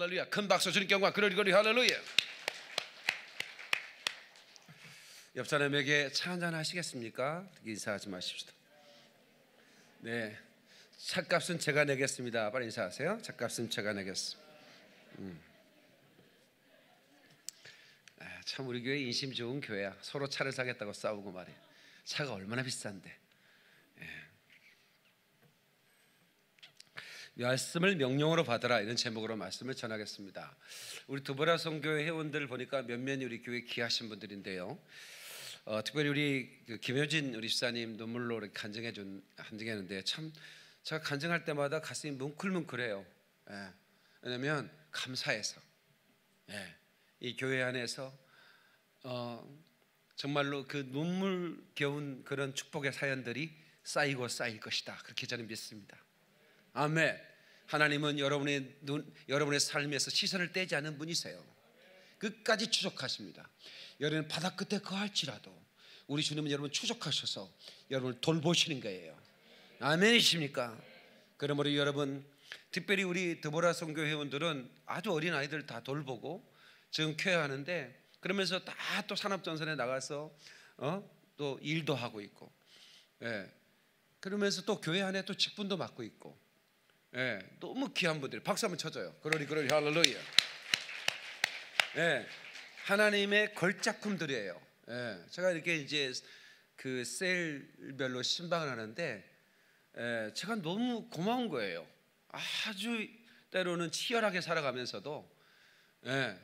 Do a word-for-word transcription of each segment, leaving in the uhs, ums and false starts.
할렐루야. 큰 박수 주님께 영광. 그러리 그러리 할렐루야. 옆 사람에게 차 한잔 하시겠습니까? 인사하지 마십시다. 네, 차값은 제가 내겠습니다. 빨리 인사하세요. 차값은 제가 내겠습니다. 음. 아, 참 우리 교회 인심 좋은 교회야. 서로 차를 사겠다고 싸우고 말이야. 차가 얼마나 비싼데. 예. 말씀을 명령으로 받아라, 이런 제목으로 말씀을 전하겠습니다. 우리 두보라 선교회 회원들 보니까 몇몇 우리 교회 귀하신 분들인데요. 어, 특별히 우리 그 김효진 우리 집사님 눈물로 이렇게 간증해 준 간증했는데 참 제가 간증할 때마다 가슴이 뭉클뭉클해요. 예. 왜냐하면 감사해서 예. 이 교회 안에서 어, 정말로 그 눈물겨운 그런 축복의 사연들이 쌓이고 쌓일 것이다, 그렇게 저는 믿습니다. 아멘. 하나님은 여러분의 눈, 여러분의 삶에서 시선을 떼지 않는 분이세요. 끝까지 추적하십니다. 여러분 바다 끝에 거할지라도 우리 주님은 여러분 추적하셔서 여러분을 돌보시는 거예요. 아멘이십니까? 그러므로 여러분, 특별히 우리 드보라 선교 회원들은 아주 어린 아이들 다 돌보고 지금 케어하는데, 그러면서 다 또 산업전선에 나가서 어? 또 일도 하고 있고, 예. 그러면서 또 교회 안에 또 직분도 맡고 있고, 예. 너무 귀한 분들, 박수 한번 쳐줘요. 그러리 그러리 할렐루야. 예. 하나님의 걸작품들이에요. 예. 제가 이렇게 이제 그 셀별로 신방을 하는데, 예. 제가 너무 고마운 거예요. 아주 때로는 치열하게 살아가면서도, 예.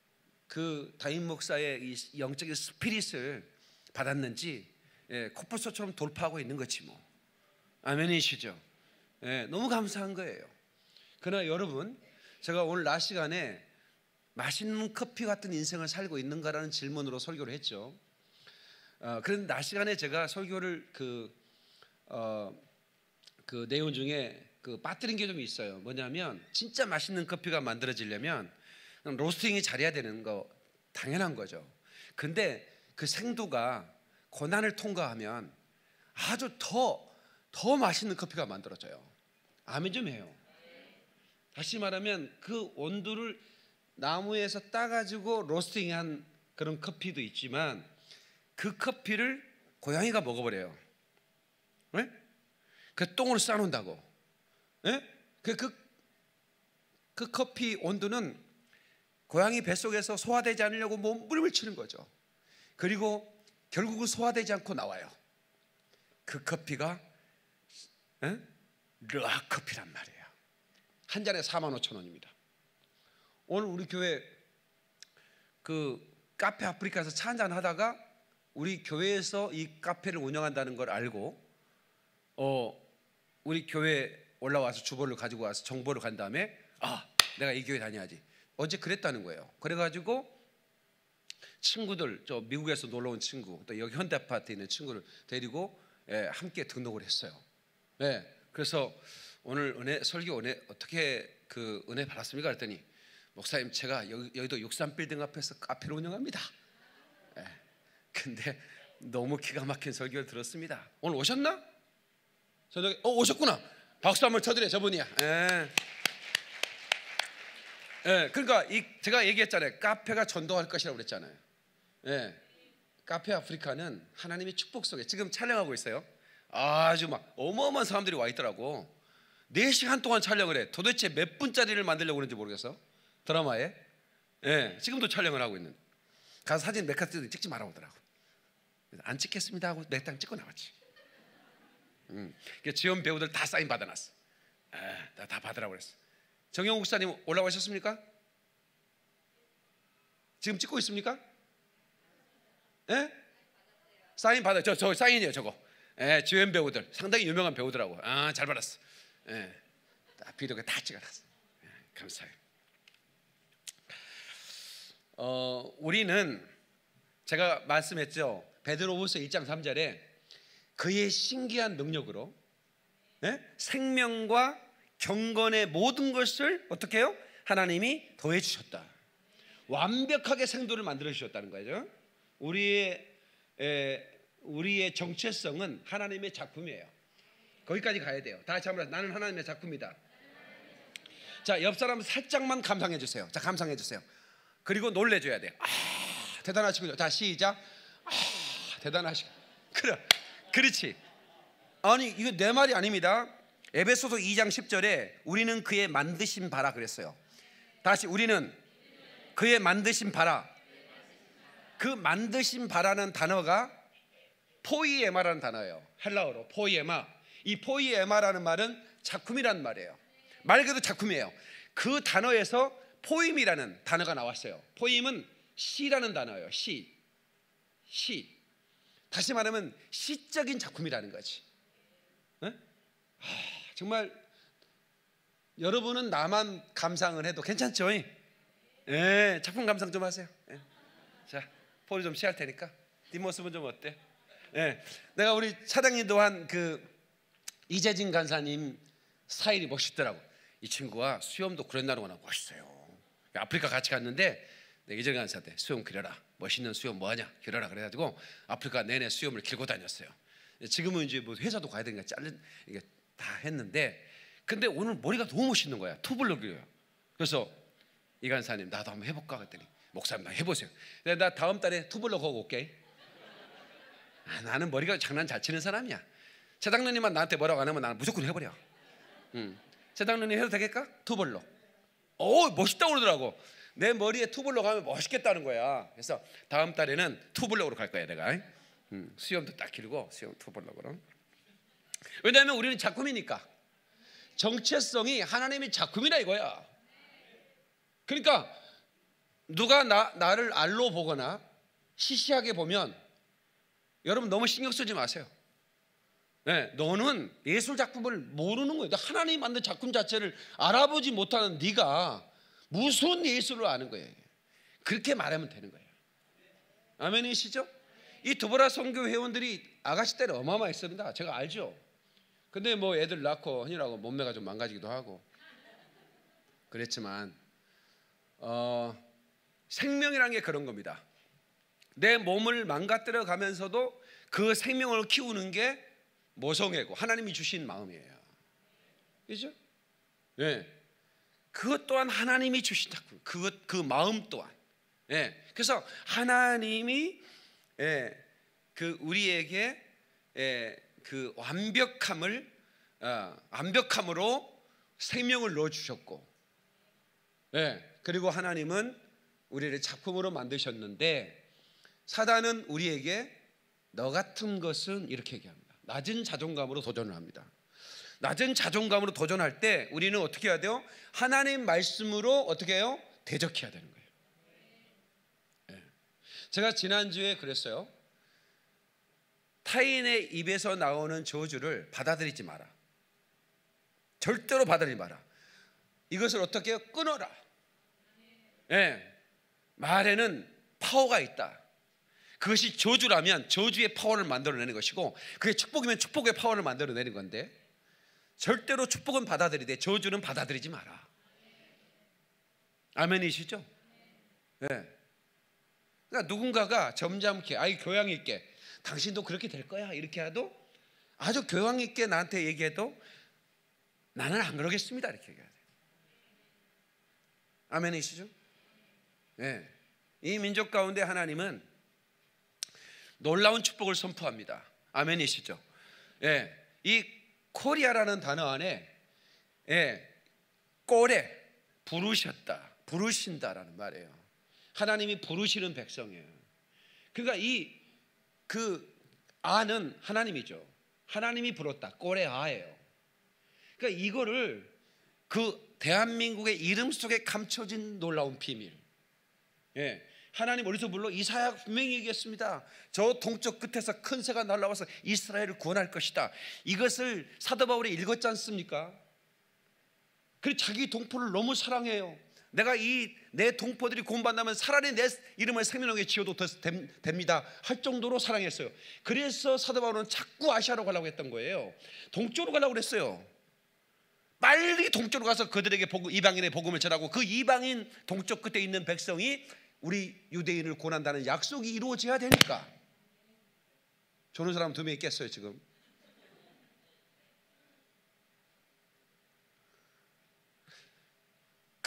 그 담임 목사의 이 영적인 스피릿을 받았는지, 예, 코뿔소처럼 돌파하고 있는 거지 뭐. 아멘이시죠? 예, 너무 감사한 거예요. 그러나 여러분, 제가 오늘 낮 시간에 맛있는 커피 같은 인생을 살고 있는가라는 질문으로 설교를 했죠. 어, 그런데 낮 시간에 제가 설교를 그, 어, 그 내용 중에 그 빠뜨린 게 좀 있어요. 뭐냐면 진짜 맛있는 커피가 만들어지려면 로스팅이 잘해야 되는 거 당연한 거죠. 근데 그 생두가 고난을 통과하면 아주 더, 더 맛있는 커피가 만들어져요. 아멘 좀 해요. 다시 말하면 그 온도를 나무에서 따가지고 로스팅한 그런 커피도 있지만 그 커피를 고양이가 먹어버려요. 네? 그 똥으로 싸놓는다고. 네? 그, 그, 그 커피 온도는 고양이 뱃속에서 소화되지 않으려고 몸부림을 치는 거죠. 그리고 결국은 소화되지 않고 나와요. 그 커피가 에? 르아 커피란 말이에요. 한 잔에 사만 오천 원입니다. 오늘 우리 교회 그 카페 아프리카에서 차 한잔 하다가 우리 교회에서 이 카페를 운영한다는 걸 알고 어, 우리 교회 올라와서 주보를 가지고 와서 정보를 간 다음에 아, 내가 이 교회 다녀야지. 어제 그랬다는 거예요. 그래가지고 친구들, 저 미국에서 놀러 온 친구, 또 여기 현대아파트에 있는 친구를 데리고 예, 함께 등록을 했어요. 예, 그래서 오늘 은혜 설교 은혜 어떻게 그 은혜 받았습니까? 그랬더니 목사님, 제가 여기, 여의도 육삼 빌딩 앞에서 카페를 운영합니다. 예, 근데 너무 기가 막힌 설교를 들었습니다. 오늘 오셨나? 저녁에 어 오셨구나. 박수 한번 쳐드려. 저분이야. 예. 예, 그러니까 이 제가 얘기했잖아요. 카페가 전도할 것이라고 그랬잖아요. 예, 카페 아프리카는 하나님의 축복 속에 지금 촬영하고 있어요. 아주 막 어마어마한 사람들이 와 있더라고. 네 시간 동안 촬영을 해. 도대체 몇 분짜리를 만들려고 그러는지 모르겠어. 드라마에. 예, 지금도 촬영을 하고 있는. 가서 사진 몇 카트 찍지 말아 오더라고. 안 찍겠습니다 하고 몇 장 찍고 나왔지. 음, 지원 배우들 다 사인 받아놨어. 아, 다, 다 받으라고 그랬어. 정영 목사님 올라오셨습니까? 지금 찍고 있습니까? 예? 사인 받아. 저, 저 사인이에요 저거. 예, 지원 배우들 상당히 유명한 배우더라고. 아, 잘 받았어. 예, 비디오가 다 찍어놨어. 예, 감사해요. 어, 우리는 제가 말씀했죠. 베드로후서 일 장 삼 절에 그의 신기한 능력으로 예? 생명과 경건의 모든 것을 어떻게 해요? 하나님이 더해 주셨다. 완벽하게 생도를 만들어 주셨다는 거죠. 우리의 에, 우리의 정체성은 하나님의 작품이에요. 거기까지 가야 돼요. 다 같이 한번 나는 하나님의 작품이다. 자, 옆 사람 살짝만 감상해 주세요. 자, 감상해 주세요. 그리고 놀래줘야 돼요. 아, 대단하시군요. 자, 시작. 아, 대단하시. 그래, 그렇지. 아니, 이거 내 말이 아닙니다. 에베소서 이 장 십 절에 우리는 그의 만드신 바라 그랬어요. 다시, 우리는 그의 만드신 바라. 그 만드신 바라는 단어가 포이에마라는 단어예요. 헬라어로 포이에마. 이 포이에마라는 말은 작품이라는 말이에요. 말 그대로 작품이에요. 그 단어에서 포임이라는 단어가 나왔어요. 포임은 시라는 단어예요. 시. 시. 다시 말하면 시적인 작품이라는 거지. 네? 아, 정말 여러분은 나만 감상을 해도 괜찮죠? 예, 작품 감상 좀 하세요. 예. 자, 포를 좀 취할 테니까 뒷모습은 좀 어때? 예, 내가 우리 차장님도 한 그 이재진 간사님 스타일이 멋있더라고. 이 친구가 수염도 그랜나루가 멋있어요. 아프리카 같이 갔는데 내가 이재진 간사한테 수염 기려라. 멋있는 수염 뭐하냐? 기려라. 그래가지고 아프리카 내내 수염을 길고 다녔어요. 지금은 이제 뭐 회사도 가야 되니까 자른 이게 다 했는데, 근데 오늘 머리가 너무 멋있는 거야. 투블럭이에요. 그래서 이 간사님 나도 한번 해볼까 그랬더니 목사님 나 해보세요. 나 다음 달에 투블럭 하고 올게. 아, 나는 머리가 장난 잘 치는 사람이야. 차장님만 나한테 뭐라고 안 하면 나는 무조건 해버려. 음. 차장님 해도 되겠까? 투블럭. 오, 멋있다고 그러더라고. 내 머리에 투블럭 하면 멋있겠다는 거야. 그래서 다음 달에는 투블럭으로 갈 거야 내가. 음, 수염도 딱 길고 수염 투블럭으로. 왜냐하면 우리는 작품이니까. 정체성이 하나님의 작품이라 이거야. 그러니까 누가 나, 나를 알로 보거나 시시하게 보면 여러분 너무 신경 쓰지 마세요. 네, 너는 예술 작품을 모르는 거예요. 하나님 만든 작품 자체를 알아보지 못하는 네가 무슨 예술을 아는 거예요. 그렇게 말하면 되는 거예요. 아멘이시죠? 이 두보라 선교 회원들이 아가씨 때는 어마어마했습니다. 제가 알죠. 근데 뭐 애들 낳고 하느라고 몸매가 좀 망가지기도 하고 그랬지만 어, 생명이라는 게 그런 겁니다. 내 몸을 망가뜨려 가면서도 그 생명을 키우는 게 모성애고 하나님이 주신 마음이에요. 그죠? 네. 그것 또한 하나님이 주신 작품. 그것 그 마음 또한. 예. 그래서 하나님이 예, 그 우리에게 예, 그 완벽함을 어, 완벽함으로 생명을 넣어 주셨고, 예. 그리고 하나님은 우리를 작품으로 만드셨는데 사단은 우리에게 너 같은 것은 이렇게 얘기합니다. 낮은 자존감으로 도전을 합니다. 낮은 자존감으로 도전할 때 우리는 어떻게 해야 돼요? 하나님 말씀으로 어떻게 해요? 대적해야 되는 거예요. 네. 제가 지난주에 그랬어요. 타인의 입에서 나오는 저주를 받아들이지 마라. 절대로 받아들이지 마라. 이것을 어떻게 해요? 끊어라. 네. 말에는 파워가 있다. 그것이 저주라면 저주의 파워를 만들어내는 것이고, 그게 축복이면 축복의 파워를 만들어내는 건데, 절대로 축복은 받아들이되 저주는 받아들이지 마라. 아멘이시죠? 네. 그러니까 누군가가 점잖게, 아이 교양 있게, 당신도 그렇게 될 거야 이렇게 해도, 아주 교양 있게 나한테 얘기해도 나는 안 그러겠습니다 이렇게 얘기해야 돼요. 아멘이시죠? 네. 이 민족 가운데 하나님은 놀라운 축복을 선포합니다. 아멘이시죠? 예, 이 코리아라는 단어 안에 예, 꼴에 부르셨다, 부르신다라는 말이에요. 하나님이 부르시는 백성이에요. 그러니까 이 그 아는 하나님이죠. 하나님이 불렀다. 꼴의 아예요. 그러니까 이거를 그 대한민국의 이름 속에 감춰진 놀라운 비밀. 예. 하나님 어디서 불러? 이사야 분명히 얘기했습니다. 저 동쪽 끝에서 큰 새가 날아와서 이스라엘을 구원할 것이다. 이것을 사도 바울이 읽었지 않습니까? 그리고 자기 동포를 너무 사랑해요. 내가 이 내 동포들이 구원받는다면 차라리 내 이름을 생명록에 지어도 더 됩니다 할 정도로 사랑했어요. 그래서 사도 바울은 자꾸 아시아로 가려고 했던 거예요. 동쪽으로 가려고 그랬어요. 빨리 동쪽으로 가서 그들에게 복음, 이방인의 복음을 전하고 그 이방인 동쪽 끝에 있는 백성이 우리 유대인을 구원한다는 약속이 이루어져야 되니까. 저는 사람 두 명 있겠어요 지금.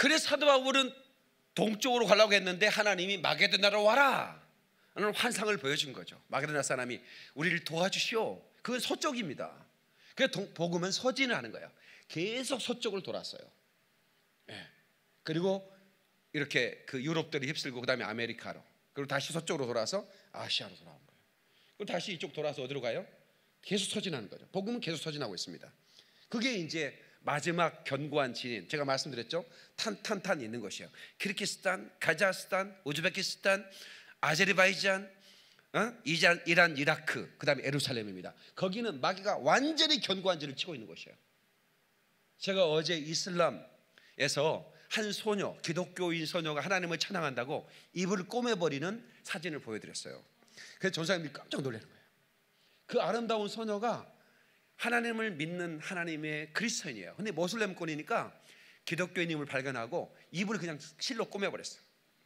그래서 사도 바울은 동쪽으로 가려고 했는데 하나님이 마게도나로 와라 하는 환상을 보여준 거죠. 마게도나 사람이 우리를 도와주시오. 그건 서쪽입니다. 그래서 복음은 서진을 하는 거예요. 계속 서쪽을 돌았어요. 네. 그리고 이렇게 그 유럽들이 휩쓸고 그 다음에 아메리카로, 그리고 다시 서쪽으로 돌아서 아시아로 돌아온 거예요. 그리고 다시 이쪽 돌아서 어디로 가요? 계속 서진하는 거죠. 복음은 계속 서진하고 있습니다. 그게 이제 마지막 견고한 진인, 제가 말씀드렸죠. 탄탄탄 있는 것이에요. 키르기스탄, 카자흐스탄, 우즈베키스탄, 아제르바이잔, 어? 이란, 이란, 이라크, 그 다음에 예루살렘입니다. 거기는 마귀가 완전히 견고한 진을 치고 있는 것이에요. 제가 어제 이슬람에서 한 소녀, 기독교인 소녀가 하나님을 찬양한다고 입을 꼬매버리는 사진을 보여드렸어요. 그래서 전사님이 깜짝 놀라는 거예요. 그 아름다운 소녀가 하나님을 믿는 하나님의 그리스도인이에요. 근데 모슬렘권이니까 기독교인임을 발견하고 입을 그냥 실로 꼬매버렸어요.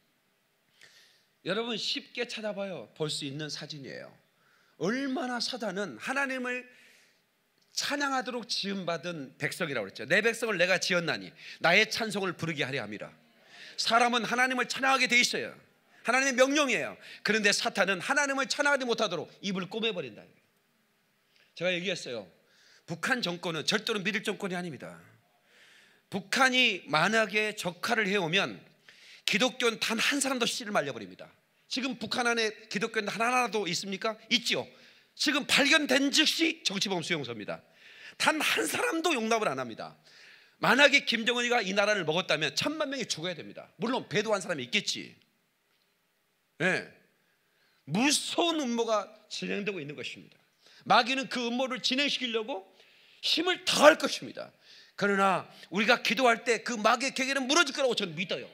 여러분 쉽게 찾아봐요. 볼 수 있는 사진이에요. 얼마나 사단은 하나님을 찬양하도록 지음받은 백성이라고 그랬죠. 내 백성을 내가 지었나니 나의 찬송을 부르게 하려 함이라. 사람은 하나님을 찬양하게 돼 있어요. 하나님의 명령이에요. 그런데 사탄은 하나님을 찬양하지 못하도록 입을 꼬매버린다. 제가 얘기했어요. 북한 정권은 절대로 믿을 정권이 아닙니다. 북한이 만약에 적화를 해오면 기독교는 단 한 사람도 씨를 말려버립니다. 지금 북한 안에 기독교는 하나라도 있습니까? 있지요. 지금 발견된 즉시 정치범 수용소입니다. 단 한 사람도 용납을 안 합니다. 만약에 김정은이가 이 나라를 먹었다면 천만 명이 죽어야 됩니다. 물론 배도한 사람이 있겠지. 네. 무서운 음모가 진행되고 있는 것입니다. 마귀는 그 음모를 진행시키려고 힘을 다할 것입니다. 그러나 우리가 기도할 때 그 마귀의 계계는 무너질 거라고 저는 믿어요.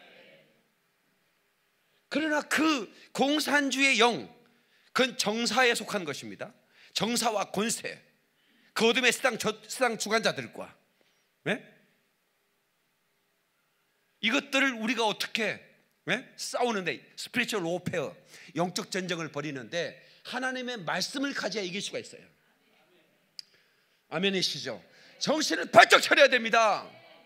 그러나 그 공산주의 영, 그건 정사에 속한 것입니다. 정사와 권세, 그 어둠의 세상, 세상 주관자들과, 네? 이것들을 우리가 어떻게, 네? 싸우는데, 스피리추얼 워페어, 영적 전쟁을 벌이는데 하나님의 말씀을 가져야 이길 수가 있어요. 아멘이시죠? 정신을 바짝 차려야 됩니다.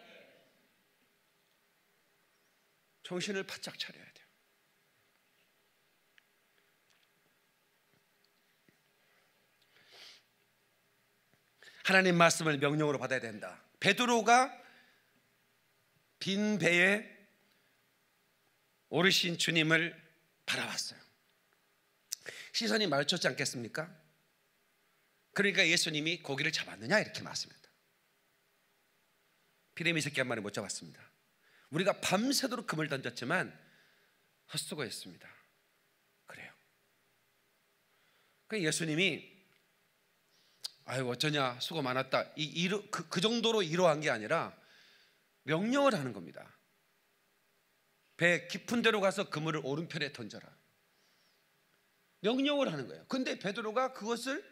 정신을 바짝 차려야 돼요. 하나님 말씀을 명령으로 받아야 된다. 베드로가 빈 배에 오르신 주님을 바라봤어요. 시선이 마주쳤지 않겠습니까? 그러니까 예수님이 고기를 잡았느냐 이렇게 말씀합니다. 피레미 새끼 한 마리 못 잡았습니다. 우리가 밤새도록 금을 던졌지만 헛수고했습니다. 그래요. 그 예수님이 아유 어쩌냐 수고 많았다 이, 이러, 그, 그 정도로 이러한 게 아니라 명령을 하는 겁니다. 배 깊은 데로 가서 그물을 오른편에 던져라. 명령을 하는 거예요. 근데 베드로가 그것을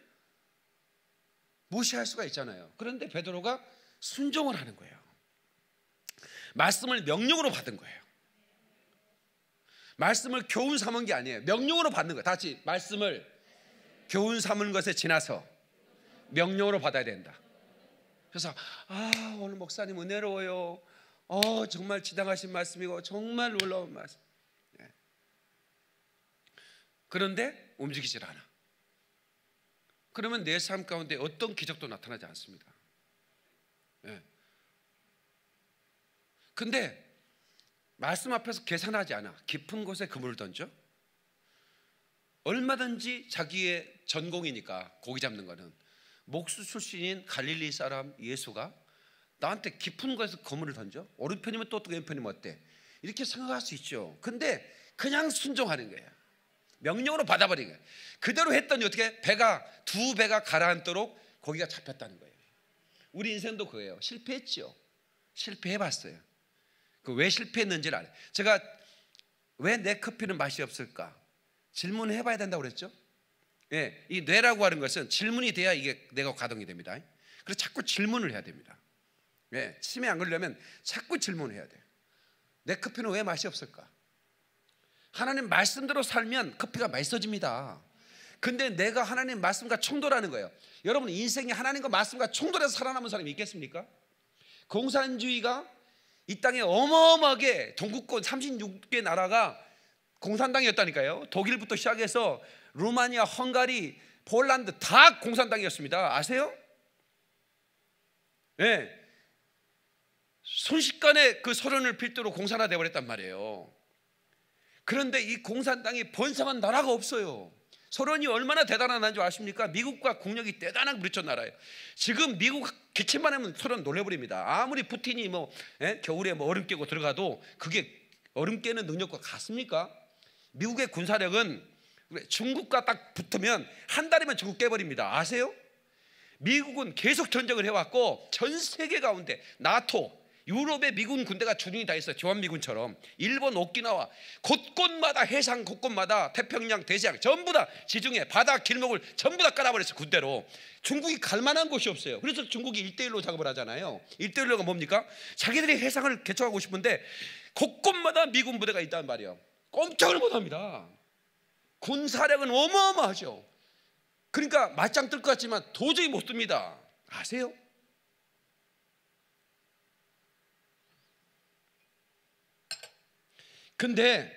무시할 수가 있잖아요. 그런데 베드로가 순종을 하는 거예요. 말씀을 명령으로 받은 거예요. 말씀을 교훈 삼은 게 아니에요. 명령으로 받는 거예요. 다 같이 말씀을 교훈 삼은 것에 지나서 명령으로 받아야 된다. 그래서 아 오늘 목사님 은혜로워요. 어 정말 지당하신 말씀이고 정말 놀라운 말씀. 예. 그런데 움직이질 않아. 그러면 내 삶 가운데 어떤 기적도 나타나지 않습니다. 예. 근데 말씀 앞에서 계산하지 않아. 깊은 곳에 그물을 던져. 얼마든지 자기의 전공이니까 고기 잡는 거는 목수 출신인 갈릴리 사람 예수가 나한테 깊은 곳에서 그물을 던져? 오른편이면 또 어떻고 왼편이면 어때? 이렇게 생각할 수 있죠. 근데 그냥 순종하는 거예요. 명령으로 받아버린 거예요. 그대로 했더니 어떻게 배가 두 배가 가라앉도록 고기가 잡혔다는 거예요. 우리 인생도 그거예요. 실패했죠. 실패해봤어요. 그 왜 실패했는지를 알아요. 제가 왜 내 커피는 맛이 없을까? 질문을 해봐야 된다고 그랬죠. 예, 이 뇌라고 하는 것은 질문이 돼야 이게 뇌가 가동이 됩니다. 그래서 자꾸 질문을 해야 됩니다. 예, 침에 안 걸리려면 자꾸 질문을 해야 돼요. 내 커피는 왜 맛이 없을까? 하나님 말씀대로 살면 커피가 맛있어집니다. 근데 내가 하나님 말씀과 충돌하는 거예요. 여러분 인생이 하나님과 말씀과 충돌해서 살아남은 사람이 있겠습니까? 공산주의가 이 땅에 어마어마하게 동구권 삼십육 개 나라가 공산당이었다니까요. 독일부터 시작해서 루마니아, 헝가리, 폴란드 다 공산당이었습니다. 아세요? 네. 순식간에 그 소련을 필두로 공산화되어 버렸단 말이에요. 그런데 이 공산당이 번성한 나라가 없어요. 소련이 얼마나 대단한 줄 아십니까? 미국과 국력이 대단하게 부딪힌 나라예요. 지금 미국 개체만 하면 소련 놀래버립니다. 아무리 푸틴이 뭐 에? 겨울에 뭐 얼음 깨고 들어가도 그게 얼음 깨는 능력과 같습니까? 미국의 군사력은 중국과 딱 붙으면 한 달이면 중국 깨버립니다. 아세요? 미국은 계속 전쟁을 해왔고 전 세계 가운데 나토, 유럽의 미군 군대가 주둔이 다 있어요. 주한미군처럼. 일본 오키나와 곳곳마다 해상 곳곳마다 태평양, 대西洋 전부 다 지중해 바다 길목을 전부 다 깔아버렸어요. 군대로. 중국이 갈 만한 곳이 없어요. 그래서 중국이 일대일로 작업을 하잖아요. 일대일로가 뭡니까? 자기들이 해상을 개척하고 싶은데 곳곳마다 미군 부대가 있단 말이에요. 꼼짝을 못합니다. 군사력은 어마어마하죠. 그러니까 맞짱 뜰 것 같지만 도저히 못 듭니다. 아세요? 근데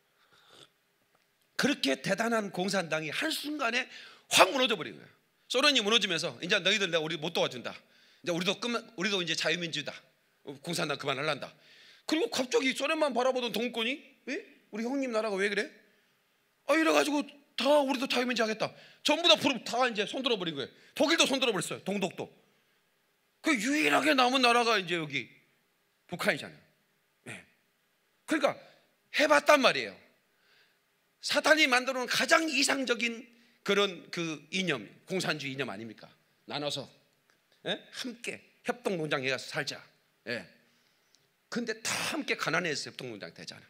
그렇게 대단한 공산당이 한순간에 확 무너져 버린 거예요. 소련이 무너지면서 이제 너희들 내가 우리 못 도와준다. 이제 우리도 그만, 우리도 이제 자유민주다. 공산당 그만할란다. 그리고 갑자기 소련만 바라보던 동구권이 왜? 우리 형님 나라가 왜 그래? 아 이래가지고 다 우리도 자유민주 하겠다. 전부 다 부르 다 이제 손들어 버린 거예요. 독일도 손들어 버렸어요. 동독도. 그 유일하게 남은 나라가 이제 여기 북한이잖아요. 네. 그러니까 해봤단 말이에요. 사탄이 만들어 놓은 가장 이상적인 그런 그 이념, 공산주의 이념 아닙니까? 나눠서 예? 함께 협동농장 해가서 살자. 예. 근데 다 함께 가난해서 협동농장 되잖아.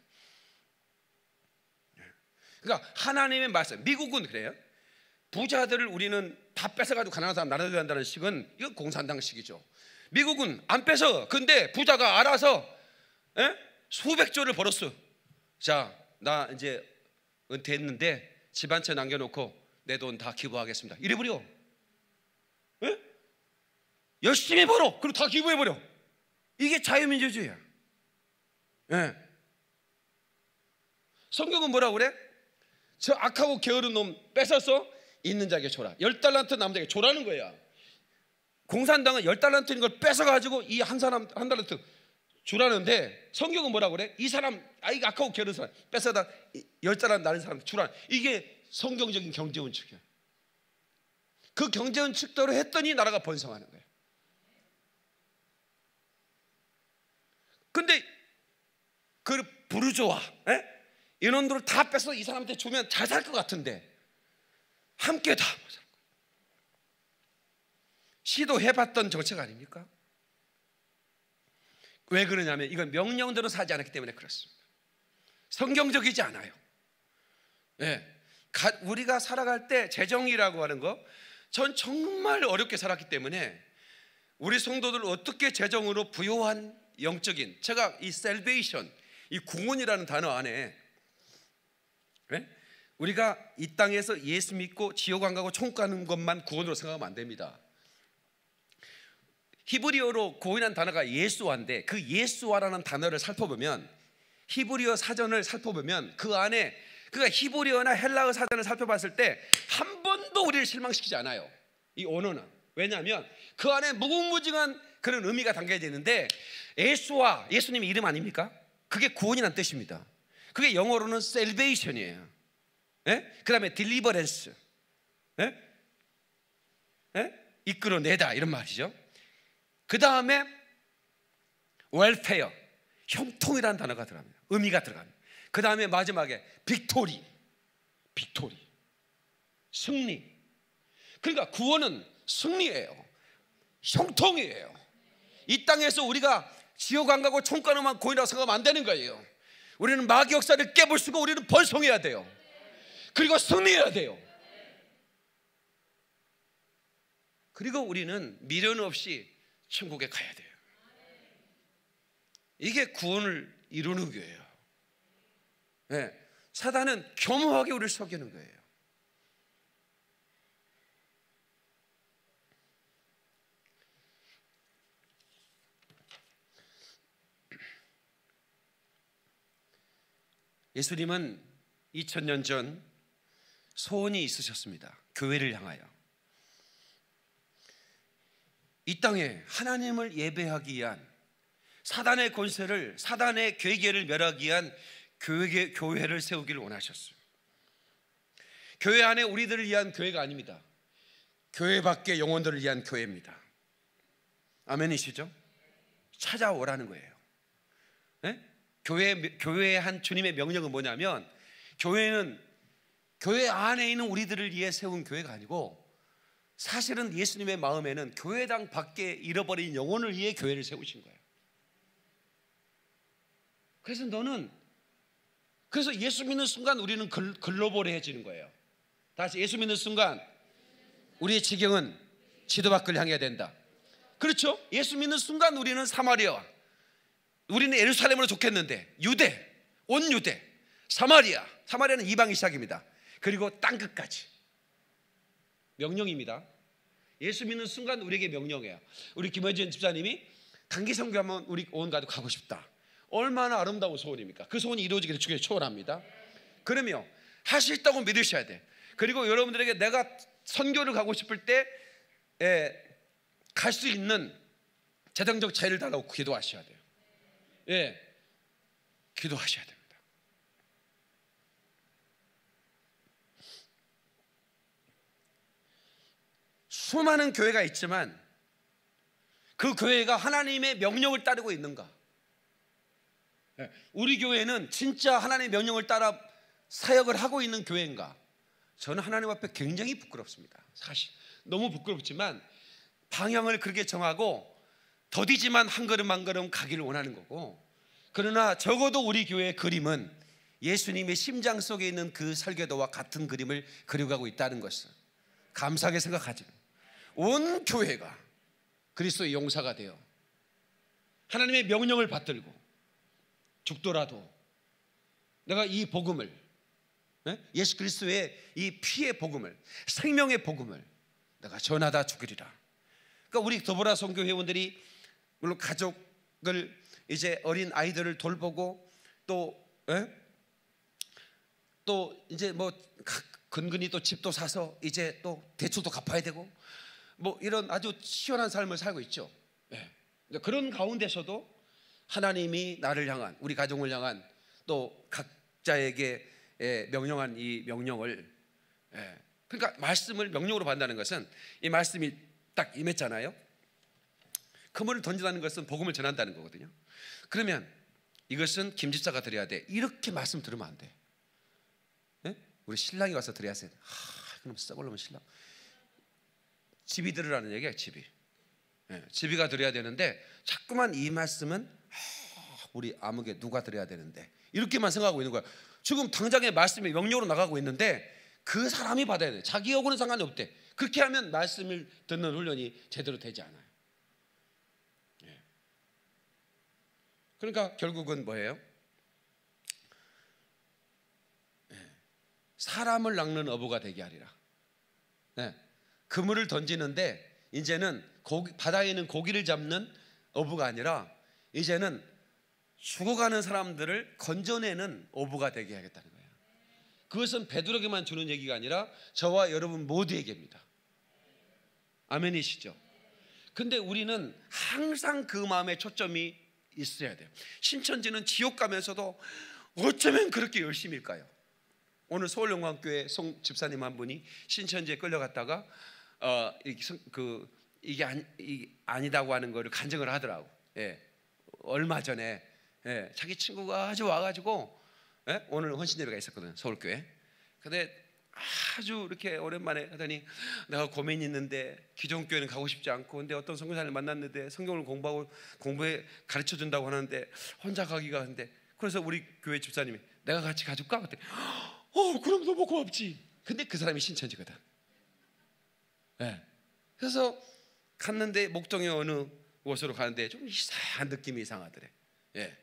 예. 그러니까 하나님의 말씀. 미국은 그래요. 부자들을 우리는 다 뺏어가지고 가난한 사람 나눠줘야 한다는 식은 이거 공산당식이죠. 미국은 안 뺏어. 근데 부자가 알아서 예? 수백조를 벌었어. 자, 나 이제 은퇴했는데 집 한 채 남겨놓고 내 돈 다 기부하겠습니다. 이래버려. 예? 열심히 벌어. 그리고 다 기부해버려. 이게 자유민주주의야. 예. 성경은 뭐라고 그래? 저 악하고 게으른 놈 뺏어서 있는 자에게 줘라. 열 달란트 남은 자에게 줘라는 거야. 공산당은 열 달란트인 걸 뺏어가지고 이 한 사람 한 달란트 주라는데 성경은 뭐라고 그래? 이 사람 아이가 악하고 게으른 사람 뺏어다 열 달란트 나는 사람 주라. 이게 성경적인 경제원칙이야. 그 경제원칙대로 했더니 나라가 번성하는 거예요. 근데 그 부르주아 에? 인원들을 다 뺏어 이 사람한테 주면 잘 살 것 같은데 함께 다 못 살 거예요. 시도해봤던 정책 아닙니까? 왜 그러냐면 이건 명령대로 사지 않았기 때문에 그렇습니다. 성경적이지 않아요. 네. 우리가 살아갈 때 재정이라고 하는 거 전 정말 어렵게 살았기 때문에 우리 성도들을 어떻게 재정으로 부요한 영적인, 제가 이 셀베이션, 이 구원이라는 단어 안에 네? 우리가 이 땅에서 예수 믿고 지옥 안 가고 천국 가는 것만 구원으로 생각하면 안 됩니다. 히브리어로 구원이라는 단어가 예수와인데 그 예수와라는 단어를 살펴보면 히브리어 사전을 살펴보면 그 안에 그러니까 히브리어나 헬라어 사전을 살펴봤을 때 한 번도 우리를 실망시키지 않아요. 이 언어는. 왜냐하면 그 안에 무궁무진한 그런 의미가 담겨져 있는데 예수와 예수님의 이름 아닙니까? 그게 구원이라는 뜻입니다. 그게 영어로는 salvation이에요. 예? 그 다음에 deliverance, 예? 예? 이끌어내다 이런 말이죠. 그 다음에 웰페어, 형통이라는 단어가 들어갑니다. 의미가 들어갑니다. 그 다음에 마지막에 빅토리, 빅토리, 승리. 그러니까 구원은 승리예요. 형통이에요. 이 땅에서 우리가 지옥 안 가고 천국 가는 만 고인이라고 생각하면 안 되는 거예요. 우리는 마귀 역사를 깨부수고 우리는 번성해야 돼요. 그리고 승리해야 돼요. 그리고 우리는 미련 없이 천국에 가야 돼요. 이게 구원을 이루는 거예요. 네. 사단은 교묘하게 우리를 속이는 거예요. 예수님은 이천 년 전 소원이 있으셨습니다. 교회를 향하여. 이 땅에 하나님을 예배하기 위한, 사단의 권세를, 사단의 괴계를 멸하기 위한 교회, 교회를 세우기를 원하셨어요. 교회 안에 우리들을 위한 교회가 아닙니다. 교회 밖의 영혼들을 위한 교회입니다. 아멘이시죠? 찾아오라는 거예요. 네? 교회, 교회의 한 주님의 명령은 뭐냐면, 교회는 교회 안에 있는 우리들을 위해 세운 교회가 아니고, 사실은 예수님의 마음에는 교회당 밖에 잃어버린 영혼을 위해 교회를 세우신 거예요. 그래서 너는, 그래서 예수 믿는 순간 우리는 글, 글로벌해지는 거예요. 다시, 예수 믿는 순간 우리의 지경은 지도 밖을 향해야 된다. 그렇죠? 예수 믿는 순간 우리는 사마리아, 우리는 예루살렘으로 좋겠는데 유대, 온 유대, 사마리아, 사마리아는 이방이 시작입니다. 그리고 땅끝까지 명령입니다. 예수 믿는 순간 우리에게 명령해요. 우리 김혜진 집사님이 단기 선교하면 우리 온 가족 가고 싶다. 얼마나 아름다운 소원입니까? 그 소원이 이루어지기를 주께 초월합니다. 그러면 할 수 있다고 믿으셔야 돼. 그리고 여러분들에게 내가 선교를 가고 싶을 때 갈 수 있는 재정적 자유를 달라고 기도하셔야 돼요. 예, 기도하셔야 됩니다. 수많은 교회가 있지만 그 교회가 하나님의 명령을 따르고 있는가? 우리 교회는 진짜 하나님의 명령을 따라 사역을 하고 있는 교회인가? 저는 하나님 앞에 굉장히 부끄럽습니다. 사실 너무 부끄럽지만 방향을 그렇게 정하고 더디지만 한 걸음 한 걸음 가기를 원하는 거고, 그러나 적어도 우리 교회의 그림은 예수님의 심장 속에 있는 그 설교도와 같은 그림을 그려가고 있다는 것을 감사하게 생각하죠. 온 교회가 그리스도의 용사가 되어 하나님의 명령을 받들고 죽더라도 내가 이 복음을, 예수 그리스도의 이 피의 복음을, 생명의 복음을 내가 전하다 죽으리라. 그러니까 우리 더보라 선교 회원들이 물론 가족을, 이제 어린 아이들을 돌보고 또 에? 또 이제 뭐 근근히 또 집도 사서 이제 또 대출도 갚아야 되고 뭐 이런 아주 시원한 삶을 살고 있죠. 예. 그런 가운데서도 하나님이 나를 향한, 우리 가정을 향한, 또 각자에게 명령한 이 명령을, 그러니까 말씀을 명령으로 받는다는 것은 이 말씀이 딱 임했잖아요. 그물을 던진다는 것은 복음을 전한다는 거거든요. 그러면 이것은 김 집사가 드려야 돼, 이렇게 말씀 들으면 안 돼. 네? 우리 신랑이 와서 드려야 돼. 아, 그럼 썩을려면 신랑. 집이 들으라는 얘기야, 집이. 네, 집이가 드려야 되는데 자꾸만 이 말씀은 아, 우리 아무개 누가 드려야 되는데 이렇게만 생각하고 있는 거야. 지금 당장의 말씀이 명령으로 나가고 있는데 그 사람이 받아야 돼. 자기하고는 상관이 없대. 그렇게 하면 말씀을 듣는 훈련이 제대로 되지 않아요. 네. 그러니까 결국은 뭐예요? 네. 사람을 낚는 어부가 되게 하리라. 네. 그물을 던지는데 이제는 고기, 바다에 있는 고기를 잡는 어부가 아니라 이제는 죽어가는 사람들을 건져내는 어부가 되게 하겠다는 거예요. 그것은 베드로에게만 주는 얘기가 아니라 저와 여러분 모두에게입니다. 아멘이시죠? 근데 우리는 항상 그 마음에 초점이 있어야 돼요. 신천지는 지옥 가면서도 어쩌면 그렇게 열심일까요? 오늘 서울영광교회 송 집사님 한 분이 신천지에 끌려갔다가 어, 그 이게, 아니, 이게 아니다고 하는 거를 간증을 하더라고. 예. 얼마 전에 예. 자기 친구가 아주 와가지고 예? 오늘 헌신예배가 있었거든, 서울교회. 근데 아주 이렇게 오랜만에 하더니 내가 고민이 있는데 기존교회는 가고 싶지 않고, 근데 어떤 선교사를 만났는데 성경을 공부하고 공부해 가르쳐 준다고 하는데 혼자 가기가 한데, 그래서 우리 교회 집사님이 내가 같이 가줄까? 그때 어 그럼 너무 고맙지. 근데 그 사람이 신천지거든. 예. 그래서 갔는데 목동의 어느 곳으로 가는데 좀 이상한 느낌이 이상하더래. 예.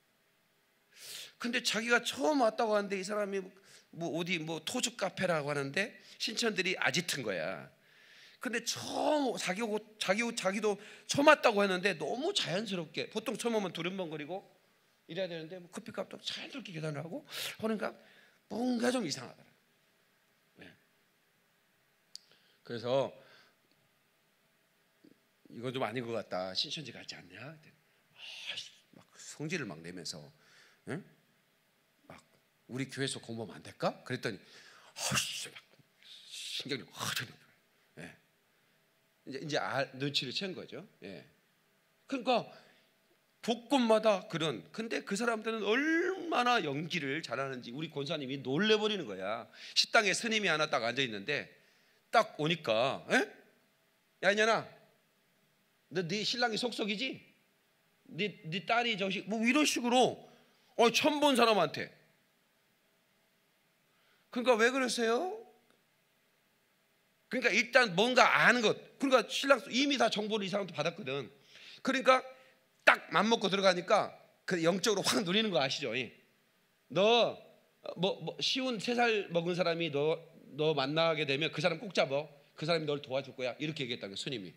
근데 자기가 처음 왔다고 하는데 이 사람이 뭐 어디 뭐 토주 카페라고 하는데 신천들이 아지트인 거야. 근데 처음 자기 자기 자기도 처음 왔다고 했는데 너무 자연스럽게, 보통 처음 오면 두름번거리고 이래야 되는데 뭐 커피값도 자연스럽게 계산을 하고 그러니까 뭔가 좀 이상하더라. 네. 그래서 이거 좀 아닌 것 같다. 신천지 같지 않냐? 아, 막 성질을 막 내면서, 응? 막 우리 교회에서 공부하면 안 될까? 그랬더니 아씨 막 신경이 확 드는 거예요. 예. 이제 이제 아, 눈치를 챈 거죠. 예. 그러니까 곳곳마다 그런. 근데 그 사람들은 얼마나 연기를 잘하는지 우리 권사님이 놀래버리는 거야. 식당에 스님이 하나 딱 앉아 있는데 딱 오니까, 에? 야 이년아, 너 네 신랑이 속속이지? 네, 네 딸이 저시 뭐 이런 식으로 어, 처음 본 사람한테. 그러니까 왜 그러세요? 그러니까 일단 뭔가 아는 것. 그러니까 신랑 이미 다 정보를 이 사람도 받았거든. 그러니까 딱 맘먹고 들어가니까 그 영적으로 확 누리는 거 아시죠? 너 뭐 뭐 쉬운 세 살 먹은 사람이 너 너 만나게 되면 그 사람 꼭 잡어. 그 사람이 널 도와줄 거야. 이렇게 얘기했다는 거야, 스님이.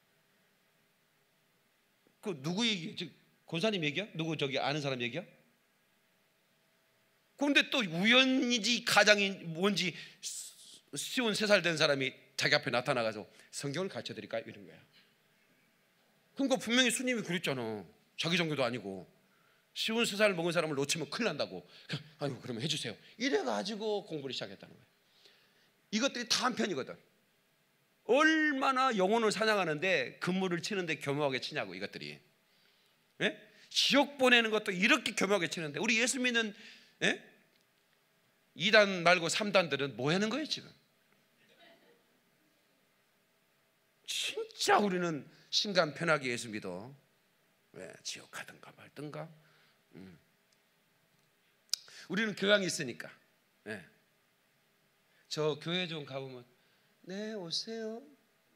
그 누구 얘기? 즉 권사님 얘기야? 누구 저기 아는 사람 얘기야? 그런데 또 우연인지 가장이 뭔지 쉬운 세 살 된 사람이 자기 앞에 나타나가서 성경을 가르쳐 드릴까 이런 거야. 그러니까 분명히 스님이 그랬잖아. 자기 종교도 아니고 쉬운 세 살 먹은 사람을 놓치면 큰일 난다고. 아이고 그러면 해주세요. 이래가지고 공부를 시작했다는 거야. 이것들이 다 한편이거든. 얼마나 영혼을 사냥하는데 근무를 치는데 교묘하게 치냐고 이것들이. 예? 지옥 보내는 것도 이렇게 교묘하게 치는데 우리 예수 믿는 예? 이 단 말고 삼 단들은 뭐 하는 거예요 지금? 진짜 우리는 신간 편하게 예수 믿어. 왜? 지옥 가든가 말든가. 음. 우리는 교양이 있으니까. 예. 저 교회 좀 가보면 네 오세요.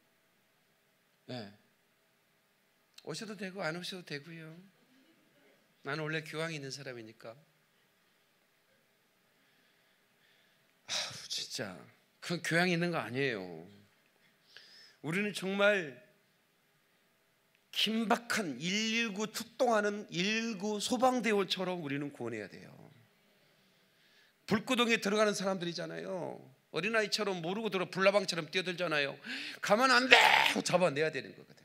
네. 오셔도 되고 안 오셔도 되고요. 나는 원래 교양이 있는 사람이니까. 아, 진짜 그건 교양이 있는 거 아니에요. 우리는 정말 긴박한 일일구 특동하는 일일구 소방대원처럼 우리는 구원해야 돼요. 불구덩이에 들어가는 사람들이잖아요. 어린아이처럼 모르고 들어 불나방처럼 뛰어들잖아요. 가면 안 돼! 하고 잡아내야 되는 거거든.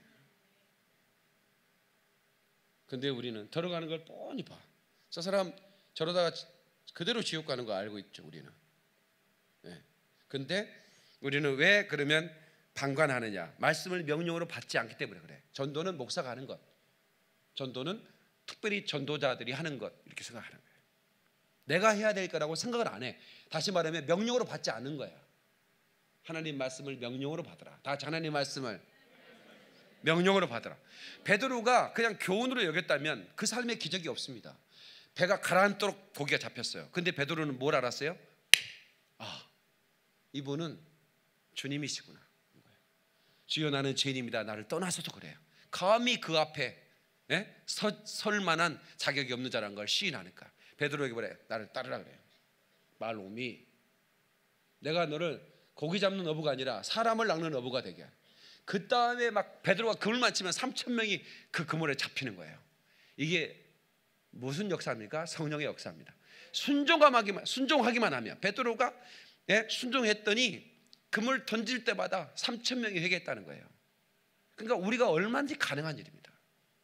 근데 우리는 들어가는 걸 뻔히 봐. 저 사람 저러다가 그대로 지옥 가는 거 알고 있죠 우리는. 네. 근데 우리는 왜 그러면 방관하느냐? 말씀을 명령으로 받지 않기 때문에 그래. 전도는 목사가 하는 것, 전도는 특별히 전도자들이 하는 것 이렇게 생각하는 거예요. 내가 해야 될 거라고 생각을 안 해. 다시 말하면 명령으로 받지 않는 거야. 하나님 말씀을 명령으로 받으라. 다 하나님 말씀을 명령으로 받으라. 베드로가 그냥 교훈으로 여겼다면 그 삶에 기적이 없습니다. 배가 가라앉도록 고기가 잡혔어요. 근데 베드로는 뭘 알았어요? 아, 이분은 주님이시구나. 주여 나는 죄인입니다. 나를 떠나서도 그래요. 감히 그 앞에 예? 서, 설 만한 자격이 없는 자라는 걸 시인하니까 베드로에게 뭐래? 나를 따르라 그래요. 말로미 내가 너를 고기 잡는 어부가 아니라 사람을 낚는 어부가 되게. 그 다음에 막 베드로가 그물만 치면 삼천 명이 그 그물에 잡히는 거예요. 이게 무슨 역사입니까? 성령의 역사입니다. 순종하기만 순종하기만 하면 베드로가 예? 순종했더니 그물 던질 때마다 삼천 명이 회개했다는 거예요. 그러니까 우리가 얼마든지 가능한 일입니다.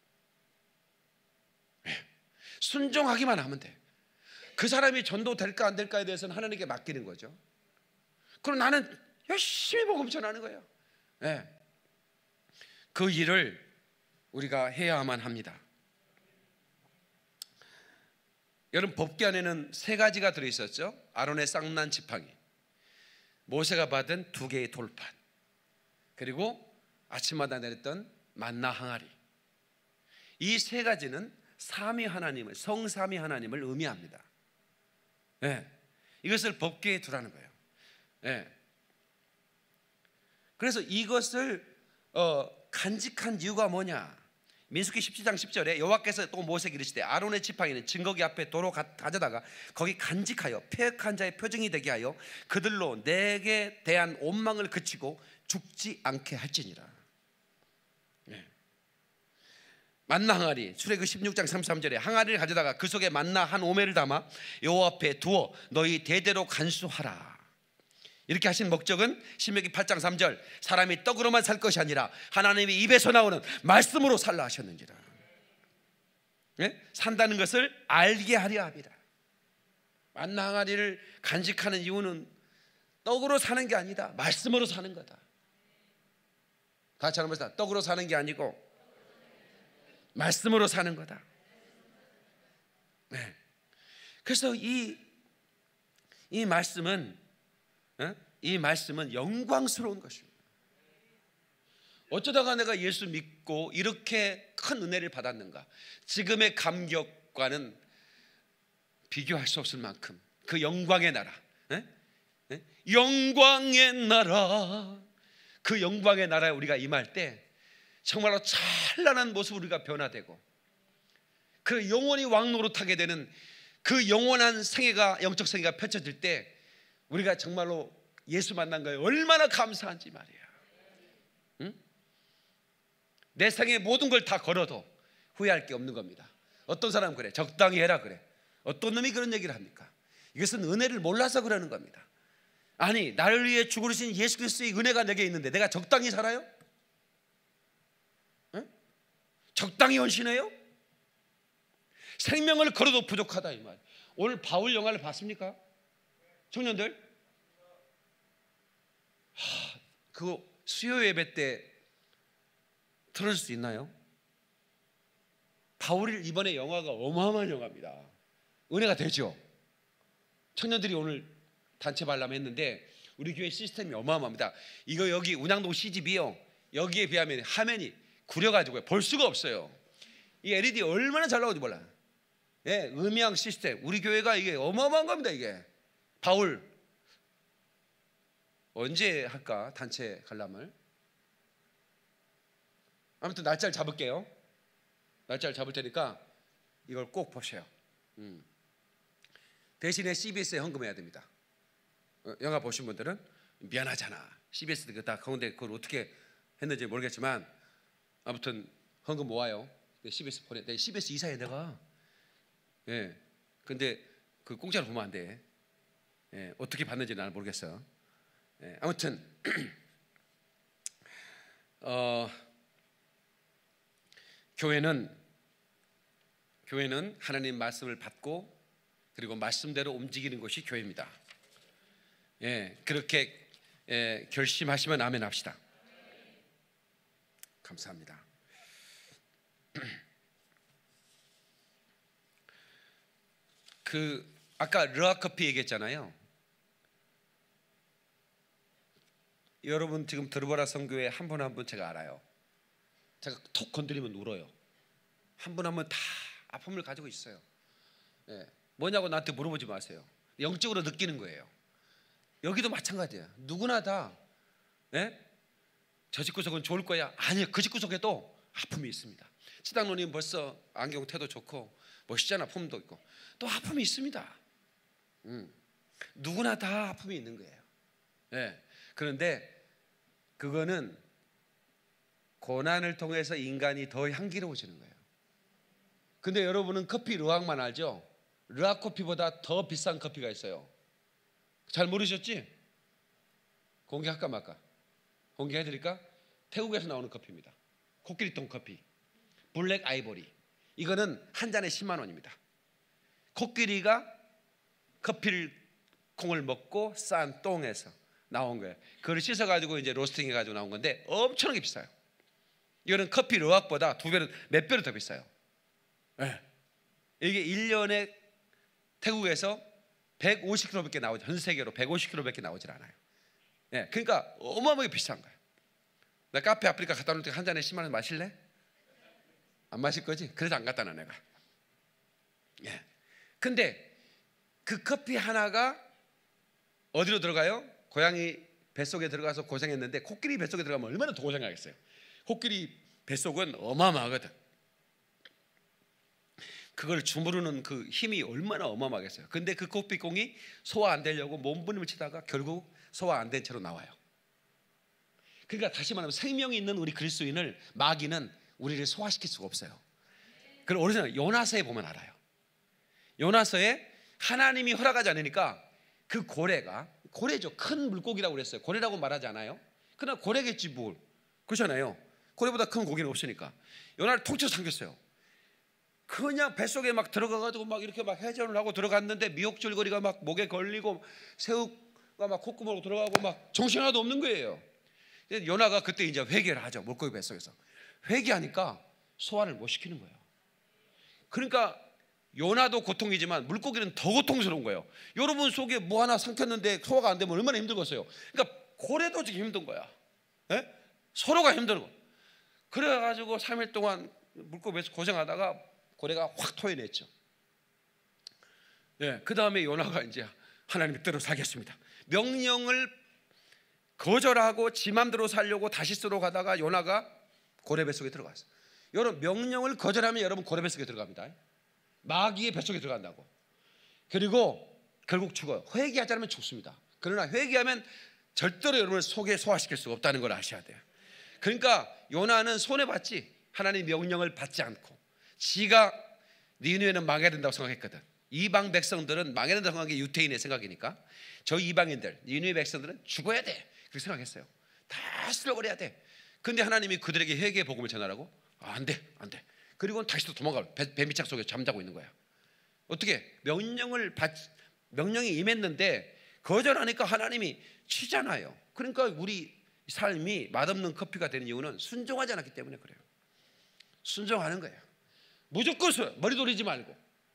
예. 순종하기만 하면 돼. 그 사람이 전도될까 안 될까에 대해서는 하나님께 맡기는 거죠. 그럼 나는 열심히 복음 전하는 거예요. 예. 그 일을 우리가 해야만 합니다. 여러분 법궤 안에는 세 가지가 들어있었죠. 아론의 쌍난 지팡이, 모세가 받은 두 개의 돌판, 그리고 아침마다 내렸던 만나 항아리. 이 세 가지는 삼위 하나님을, 성삼위 하나님을 의미합니다. 예. 이것을 법궤에 두라는 거예요. 예. 그래서 이것을 어, 간직한 이유가 뭐냐? 민수기 십칠 장 십 절에 여호와께서 또 모세에게 이르시되 아론의 지팡이는 증거기 앞에 도로 가져다가 거기 간직하여 패역한 자의 표징이 되게 하여 그들로 내게 대한 원망을 그치고 죽지 않게 할지니라. 네. 만나 항아리, 출애굽 십육 장 삼십삼 절에 항아리를 가져다가 그 속에 만나 한 오매를 담아 여호와 앞에 두어 너희 대대로 간수하라. 이렇게 하신 목적은 신명기 팔 장 삼 절 사람이 떡으로만 살 것이 아니라 하나님의 입에서 나오는 말씀으로 살라 하셨는지라. 네? 산다는 것을 알게 하려 합니다. 만나 항아리를 간직하는 이유는 떡으로 사는 게 아니다, 말씀으로 사는 거다. 같이 한번 해봅시다. 떡으로 사는 게 아니고 말씀으로 사는 거다. 네. 그래서 이, 이 말씀은 어? 이 말씀은 영광스러운 것입니다. 어쩌다가 내가 예수 믿고 이렇게 큰 은혜를 받았는가? 지금의 감격과는 비교할 수 없을 만큼 그 영광의 나라, 네? 네? 영광의 나라, 그 영광의 나라에 우리가 임할 때 정말로 찬란한 모습으로 우리가 변화되고 그 영원히 왕노릇하게 되는 그 영원한 생애가, 영적 생애가 펼쳐질 때 우리가 정말로 예수 만난 거에 얼마나 감사한지 말이야. 응? 내 생애 모든 걸 다 걸어도 후회할 게 없는 겁니다. 어떤 사람은 그래, 적당히 해라 그래. 어떤 놈이 그런 얘기를 합니까? 이것은 은혜를 몰라서 그러는 겁니다. 아니, 나를 위해 죽으신 예수 그리스도의 은혜가 내게 있는데 내가 적당히 살아요? 응? 적당히 헌신해요? 생명을 걸어도 부족하다 이 말. 오늘 바울 영화를 봤습니까? 청년들? 하, 그거 수요 예배 때 틀어줄 수 있나요? 바울 이번에 영화가 어마어마한 영화입니다. 은혜가 되죠. 청년들이 오늘 단체 관람 했는데 우리 교회 시스템이 어마어마합니다. 이거 여기 운양동 씨지비요, 여기에 비하면 화면이 구려가지고 볼 수가 없어요. 이 엘이디 얼마나 잘 나오는지 몰라요. 예, 음향 시스템, 우리 교회가 이게 어마어마한 겁니다. 이게 바울 언제 할까 단체 관람을? 아무튼 날짜를 잡을게요. 날짜를 잡을 테니까 이걸 꼭 보세요. 음. 대신에 씨비에스에 헌금해야 됩니다. 어, 영화 보신 분들은 미안하잖아, 씨비에스 다 가운데 그걸 어떻게 했는지 모르겠지만 아무튼 헌금 모아요. 씨비에스 보내. 내가 씨비에스 이사해 내가. 예. 근데 그 공짜로 보면 안 돼. 예. 어떻게 받는지 나는 모르겠어. 예. 아무튼 어, 교회는 교회는 하나님 말씀을 받고 그리고 말씀대로 움직이는 것이 교회입니다. 예. 그렇게 예, 결심하시면 아멘 합시다. 감사합니다. 그 아까 르아커피 얘기했잖아요. 여러분 지금 들어보라 성교회 한 분 한 분 제가 알아요. 제가 톡 건드리면 울어요. 한 분 한 분 다 아픔을 가지고 있어요. 예, 뭐냐고 나한테 물어보지 마세요. 영적으로 느끼는 거예요. 여기도 마찬가지예요. 누구나 다 예? 저 집구석은 좋을 거야. 아니요, 그 집구석에도 아픔이 있습니다. 치당노님 벌써 안경 태도 좋고 멋있잖아. 품도 있고 또 아픔이 있습니다. 음. 누구나 다 아픔이 있는 거예요. 예. 그런데 그거는 고난을 통해서 인간이 더 향기로워지는 거예요. 근데 여러분은 커피 르악만 알죠? 르악 커피보다 더 비싼 커피가 있어요. 잘 모르셨지? 공개할까 말까? 공개해드릴까? 태국에서 나오는 커피입니다. 코끼리똥 커피, 블랙 아이보리. 이거는 한 잔에 십만 원입니다. 코끼리가 커피를 콩을 먹고 싼 똥에서 나온 거예요. 그걸 씻어가지고 이제 로스팅 해가지고 나온 건데 엄청나게 비싸요. 이거는 커피 르악보다 두 배로, 몇 배로 더 비싸요. 네. 이게 일 년에 태국에서 백오십 킬로그램밖에 나오지, 전 세계로 백오십 킬로그램밖에 나오질 않아요. 네. 그러니까 어마어마하게 비싼 거예요. 나 카페 아프리카 갖다 놓을 때 한 잔에 십만 원 마실래? 안 마실 거지? 그래서 안 갖다 놔 내가. 예. 근데 그 커피 하나가 어디로 들어가요? 고양이 뱃속에 들어가서 고생했는데 코끼리 뱃속에 들어가면 얼마나 더 고생하겠어요. 코끼리 뱃속은 어마어마하거든. 그걸 주무르는 그 힘이 얼마나 어마어마하겠어요. 근데 그 코끼리콩이 소화 안 되려고 몸부림을 치다가 결국 소화 안 된 채로 나와요. 그러니까 다시 말하면 생명이 있는 우리 그리스도인을 마귀는 우리를 소화시킬 수가 없어요. 그걸 오리지널 요나서에 보면 알아요. 요나서에 하나님이 허락하지 않으니까 그 고래가, 고래죠, 큰 물고기라고 그랬어요. 고래라고 말하지 않아요? 그러나 고래겠지 뭘, 그렇잖아요. 고래보다 큰 고기는 없으니까 요나를 통째로 삼켰어요. 그냥 뱃속에 막 들어가가지고 막 이렇게 막 해전을 하고 들어갔는데 미역줄거리가 막 목에 걸리고 새우가 막 콧구멍으로 들어가고 막 정신 하나도 없는 거예요. 요나가 그때 이제 회개를 하죠. 물고기 뱃속에서 회개하니까 소화를 못 시키는 거예요. 그러니까 요나도 고통이지만 물고기는 더 고통스러운 거예요. 여러분 속에 뭐 하나 삼켰는데 소화가 안 되면 얼마나 힘들겠어요. 그러니까 고래도 지금 힘든 거야. 예? 서로가 힘든 거. 그래가지고 삼 일 동안 물고기에서 고생하다가 고래가 확 토해냈죠. 예, 그 다음에 요나가 이제 하나님의 뜻대로 살겠습니다. 명령을 거절하고 지 맘대로 살려고 다시스로 가다가 요나가 고래 뱃속에 들어갔어요. 여러분 명령을 거절하면 여러분 고래 뱃속에 들어갑니다. 마귀의 뱃속에 들어간다고. 그리고 결국 죽어요. 회개하지 않으면 죽습니다. 그러나 회개하면 절대로 여러분을 속에 소화시킬 수가 없다는 걸 아셔야 돼요. 그러니까 요나는 손해봤지. 하나님의 명령을 받지 않고 지가 니느웨는 망해야 된다고 생각했거든. 이방 백성들은 망해야 된다고 생각한 게 유태인의 생각이니까 저 이방인들 니느웨 백성들은 죽어야 돼 그렇게 생각했어요. 다 쓸어버려야 돼. 근데 하나님이 그들에게 회개의 복음을 전하라고? 아, 안 돼, 안 돼. 그리고 다시 또 도망가. 뱀비착 속에 잠자고 있는 거야. 어떻게? 명령을 받, 명령이 임했는데 거절하니까 하나님이 치잖아요. 그러니까 우리 삶이 맛없는 커피가 되는 이유는 순종하지 않았기 때문에 그래요. 순종하는 거예요. 무조건 머리 돌리지 말고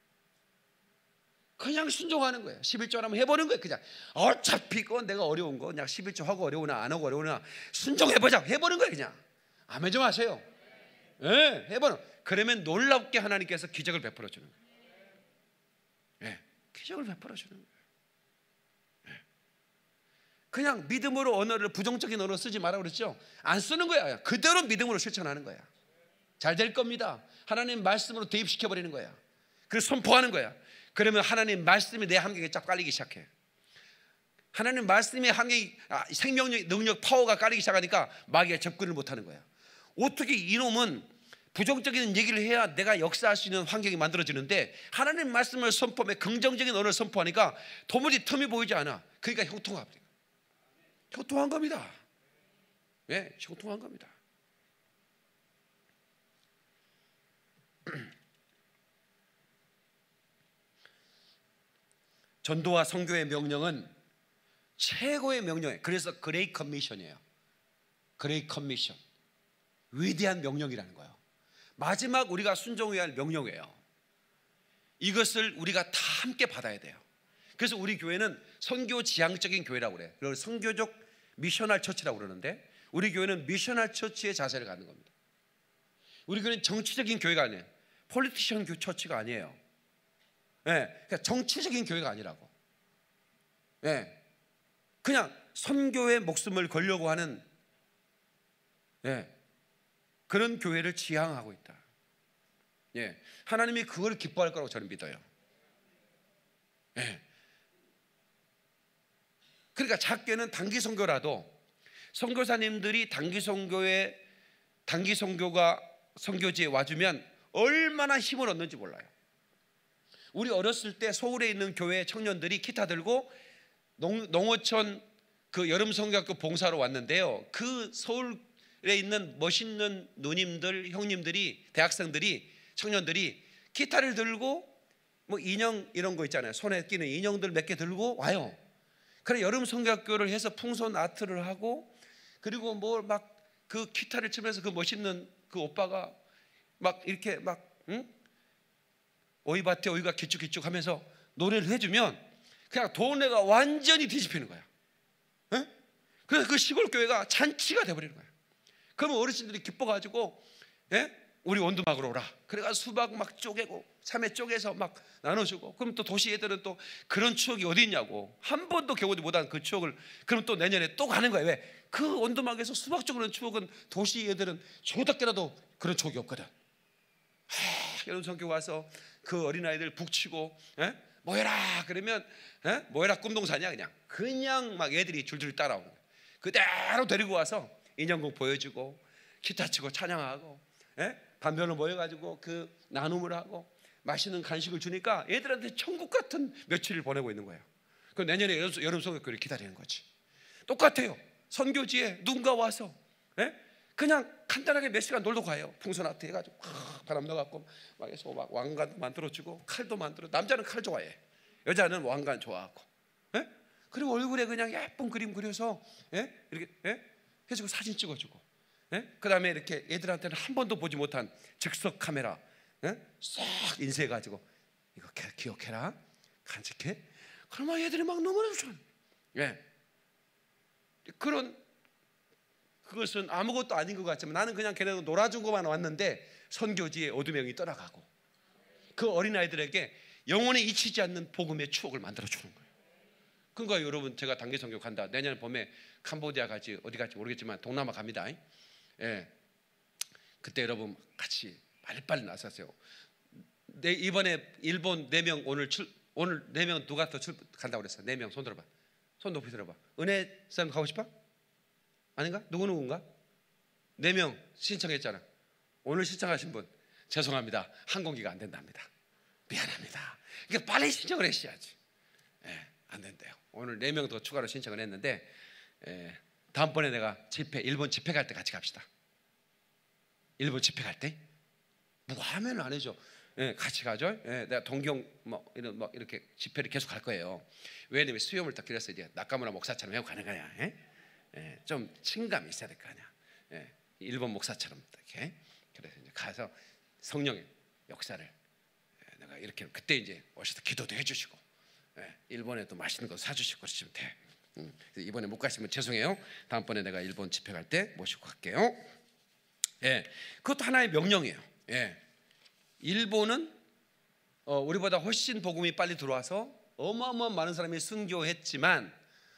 그냥 순종하는 거예요. 십일조 하면 해보는 거예요. 그냥 어차피 그건 내가 어려운 거 그냥 십일조 하고 어려우나 안 하고 어려우나 순종해보자. 해보는 거예요. 그냥 아멘 좀 하세요. 예, 네, 해보는. 그러면 놀랍게 하나님께서 기적을 베풀어 주는 거예요. 예, 기적을 베풀어 주는 거예요. 예. 그냥 믿음으로 언어를 부정적인 언어 쓰지 말라고 그랬죠. 안 쓰는 거야. 그대로 믿음으로 실천하는 거야. 잘 될 겁니다. 하나님 말씀으로 대입시켜 버리는 거야. 그래서 선포하는 거야. 그러면 하나님 말씀이 내 한계에 쫙 깔리기 시작해. 하나님 말씀의 한계, 아, 생명력, 능력, 파워가 깔리기 시작하니까 마귀가 접근을 못하는 거야. 어떻게 이놈은 부정적인 얘기를 해야 내가 역사할 수 있는 환경이 만들어지는데 하나님 말씀을 선포하며 긍정적인 언어를 선포하니까 도무지 틈이 보이지 않아. 그러니까 형통합니다. 형통한 겁니다. 네, 형통한 겁니다. 전도와 선교의 명령은 최고의 명령이에요. 그래서 그레이트 커미션이에요. 그레이트 커미션, 위대한 명령이라는 거예요. 마지막 우리가 순종해야 할 명령이에요. 이것을 우리가 다 함께 받아야 돼요. 그래서 우리 교회는 선교 지향적인 교회라고 그래요. 그걸 선교적 미셔널 처치라고 그러는데 우리 교회는 미셔널 처치의 자세를 갖는 겁니다. 우리 교회는 정치적인 교회가 아니에요. 폴리티션 처치가 아니에요. 네, 그러니까 정치적인 교회가 아니라고. 네, 그냥 선교의 목숨을 걸려고 하는 네, 그런 교회를 지향하고 있다. 예, 하나님이 그걸 기뻐할 거라고 저는 믿어요. 예. 그러니까 작게는 단기 선교라도 선교사님들이 단기 선교에 단기 선교가 선교지에 와주면 얼마나 힘을 얻는지 몰라요. 우리 어렸을 때 서울에 있는 교회 청년들이 기타 들고 농, 농어촌 그 여름 선교학교 봉사로 왔는데요. 그 서울에 있는 멋있는 누님들, 형님들이, 대학생들이, 청년들이 기타를 들고 뭐 인형 이런 거 있잖아요. 손에 끼는 인형들 몇 개 들고 와요. 그래 여름 선교학교를 해서 풍선 아트를 하고 그리고 뭐 막 그 기타를 치면서 그 멋있는 그 오빠가 막 이렇게 막 응? 오이밭에 오이가 기쭉기쭉 하면서 노래를 해주면 그냥 동네가 완전히 뒤집히는 거야. 에? 그래서 그 시골 교회가 잔치가 돼버리는 거야. 그러면 어르신들이 기뻐가지고 에? 우리 원두막으로 오라. 그래가지고 수박 막 쪼개고 참외 쪼개서 막 나눠주고 그럼 또 도시 애들은 또 그런 추억이 어디 있냐고 한 번도 경험하지 못한 그 추억을 그럼 또 내년에 또 가는 거야. 왜? 그 원두막에서 수박 쪼개는 추억은 도시 애들은 조답게라도 그런 추억이 없거든. 하, 여름 성교 와서 그 어린아이들 북치고 에? 모여라 그러면 에? 모여라 꿈동산이야. 그냥 그냥 막 애들이 줄줄 따라오는 거야. 그대로 데리고 와서 인형극 보여주고 기타 치고 찬양하고 예? 반변을 모여가지고 그 나눔을 하고 맛있는 간식을 주니까 애들한테 천국 같은 며칠을 보내고 있는 거예요. 그 내년에 여름 성교를 기다리는 거지. 똑같아요. 선교지에 누군가 와서 예? 그냥 간단하게 몇 시간 놀러 가요. 풍선아트 해가지고 막 바람 넣어갖고 막 해서 막 왕관도 만들어주고 칼도 만들어. 남자는 칼 좋아해. 여자는 왕관 좋아하고. 예? 그리고 얼굴에 그냥 예쁜 그림 그려서 예? 이렇게 예? 해주고 사진 찍어주고. 예? 그 다음에 이렇게 애들한테는 한 번도 보지 못한 즉석 카메라 예? 싹 인쇄해가지고 이거 기억해라, 간직해. 그러면 애들이 막 너무너무 좋아요. 예. 그런 그것은 아무것도 아닌 것 같지만 나는 그냥 걔네도 놀아주고만 왔는데 선교지에 어두명이 떠나가고 그 어린아이들에게 영원히 잊히지 않는 복음의 추억을 만들어주는 거예요. 그러니까 여러분, 제가 단기 선교 간다. 내년 봄에 캄보디아 갈지 어디 갈지 모르겠지만 동남아 갑니다. 예. 그때 여러분 같이 빨리빨리 나서세요. 내 이번에 일본 네 명 오늘 출 오늘 네 명 누가 더 출 간다고 그랬어? 네 명 손 들어봐. 손 높이 들어봐. 은혜 쌤 가고 싶어? 아닌가? 누구 누구인가? 네 명 신청했잖아. 오늘 신청하신 분 죄송합니다. 항공기가 안 된답니다. 미안합니다. 그러니까 빨리 신청을 했어야지. 예, 안 된대요. 오늘 네 명 더 추가로 신청을 했는데 예, 다음번에 내가 집회 일본 집회 갈 때 같이 갑시다. 일본 집회 갈 때 뭐 하면 안 해줘. 예, 같이 가죠. 예, 내가 동경 뭐 이런 뭐 이렇게 집회를 계속 갈 거예요. 왜냐면 수염을 딱 길어서 이제 낙가무라 목사처럼 해고 가는 거야. 예? 예, 좀 친감이 있어야 될 거 아니야. 예, 일본 목사처럼 이렇게. 그래서 이제 가서 성령의 역사를 예, 내가 이렇게 그때 이제 오셔서 기도도 해주시고 예, 일본에 또 맛있는 거 사주시고 그러시면 돼. 음, 이번에 못 가시면 죄송해요. 다음번에 내가 일본 집회 갈 때 모시고 갈게요. 예, 그것도 하나의 명령이에요. 예, 일본은 어, 우리보다 훨씬 복음이 빨리 들어와서 어마어마한 많은 사람이 순교했지만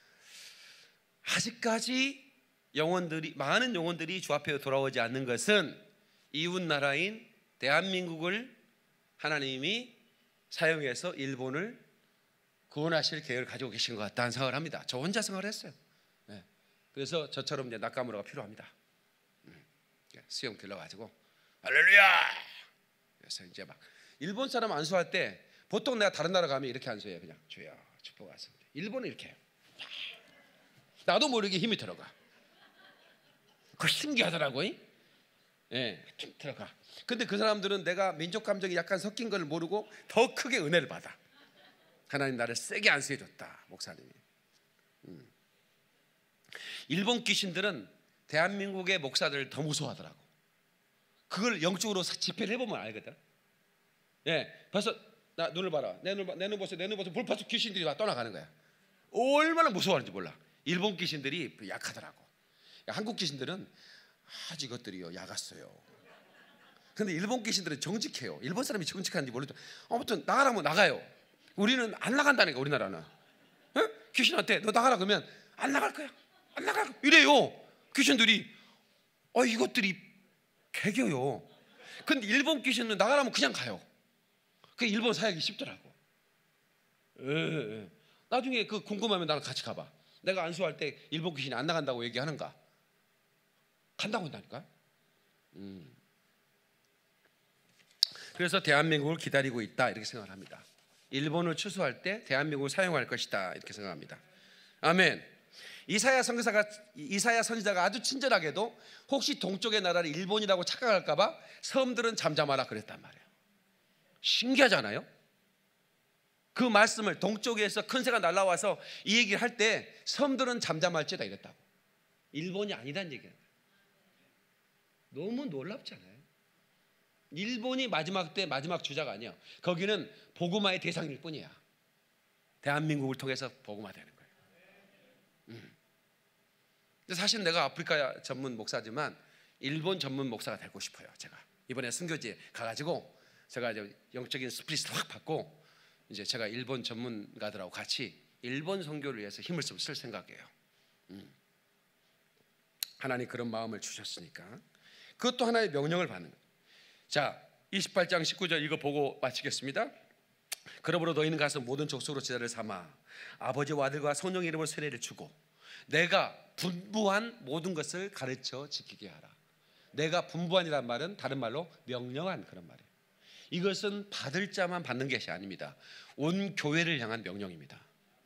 아직까지 영혼들이 많은 영혼들이 주 앞에 돌아오지 않는 것은 이웃 나라인 대한민국을 하나님이 사용해서 일본을 구원하실 계획을 가지고 계신 것 같다는 생각을 합니다. 저 혼자 생각을 했어요. 네. 그래서 저처럼 이제 낙가무라가 필요합니다. 음. 수영 길러가지고 할렐루야. 그래서 이제 막 일본 사람 안수할 때 보통 내가 다른 나라 가면 이렇게 안수해요. 그냥 주여 축복하십니다. 일본은 이렇게 해요. 나도 모르게 힘이 들어가. 그거 신기하더라고. 예, 좀 들어가. 근데 그 사람들은 내가 민족 감정이 약간 섞인 걸 모르고 더 크게 은혜를 받아. 하나님 나를 세게 안수해 줬다, 목사님이. 음. 일본 귀신들은 대한민국의 목사들을 더 무서워하더라고. 그걸 영적으로 집회를 해보면 알거든. 예, 벌써 나 눈을 봐라. 내 눈, 내 눈 보세요. 내 눈 보세요. 불파서 귀신들이 막 떠나가는 거야. 얼마나 무서워하는지 몰라. 일본 귀신들이 약하더라고. 한국 귀신들은 아주 이것들이요 약았어요. 근데 일본 귀신들은 정직해요. 일본 사람이 정직한지 모르죠. 아무튼 나가라면 나가요. 우리는 안 나간다니까. 우리나라는 에? 귀신한테 너 나가라 그러면 안 나갈 거야. 안 나갈 거야. 이래요. 귀신들이 어 이것들이 개겨요. 근데 일본 귀신은 나가라면 그냥 가요. 그 일본 사역이 쉽더라고. 에, 에. 나중에 그 궁금하면 나랑 같이 가봐. 내가 안수할 때 일본 귀신이 안 나간다고 얘기하는가? 간다고 한다니까. 음. 그래서 대한민국을 기다리고 있다 이렇게 생각을 합니다. 일본을 추수할 때 대한민국을 사용할 것이다 이렇게 생각합니다. 아멘. 이사야 선지자가 이사야 선지자가 아주 친절하게도 혹시 동쪽의 나라를 일본이라고 착각할까봐 섬들은 잠잠하라 그랬단 말이에요. 신기하잖아요. 그 말씀을 동쪽에서 큰 새가 날아와서 이 얘기를 할 때 섬들은 잠잠할지다 이랬다고. 일본이 아니란 얘기예요. 너무 놀랍잖아요. 일본이 마지막 때 마지막 주자가 아니야. 거기는 복음화의 대상일 뿐이야. 대한민국을 통해서 복음화되는 거예요. 음. 근데 사실 내가 아프리카 전문 목사지만 일본 전문 목사가 되고 싶어요. 제가 이번에 순교지에 가가지고 제가 이제 영적인 스피릿을 확 받고 이제 제가 일본 전문가들하고 같이 일본 선교를 위해서 힘을 좀 쓸 생각이에요. 음. 하나님 그런 마음을 주셨으니까 그것도 하나의 명령을 받는 거예요. 자, 이십팔 장 십구 절 이거 보고 마치겠습니다. 그러므로 너희는 가서 모든 족속으로 제자를 삼아 아버지와 아들과 성령의 이름으로 세례를 주고 내가 분부한 모든 것을 가르쳐 지키게 하라. 내가 분부한이란 말은 다른 말로 명령한 그런 말이에요. 이것은 받을 자만 받는 것이 아닙니다. 온 교회를 향한 명령입니다.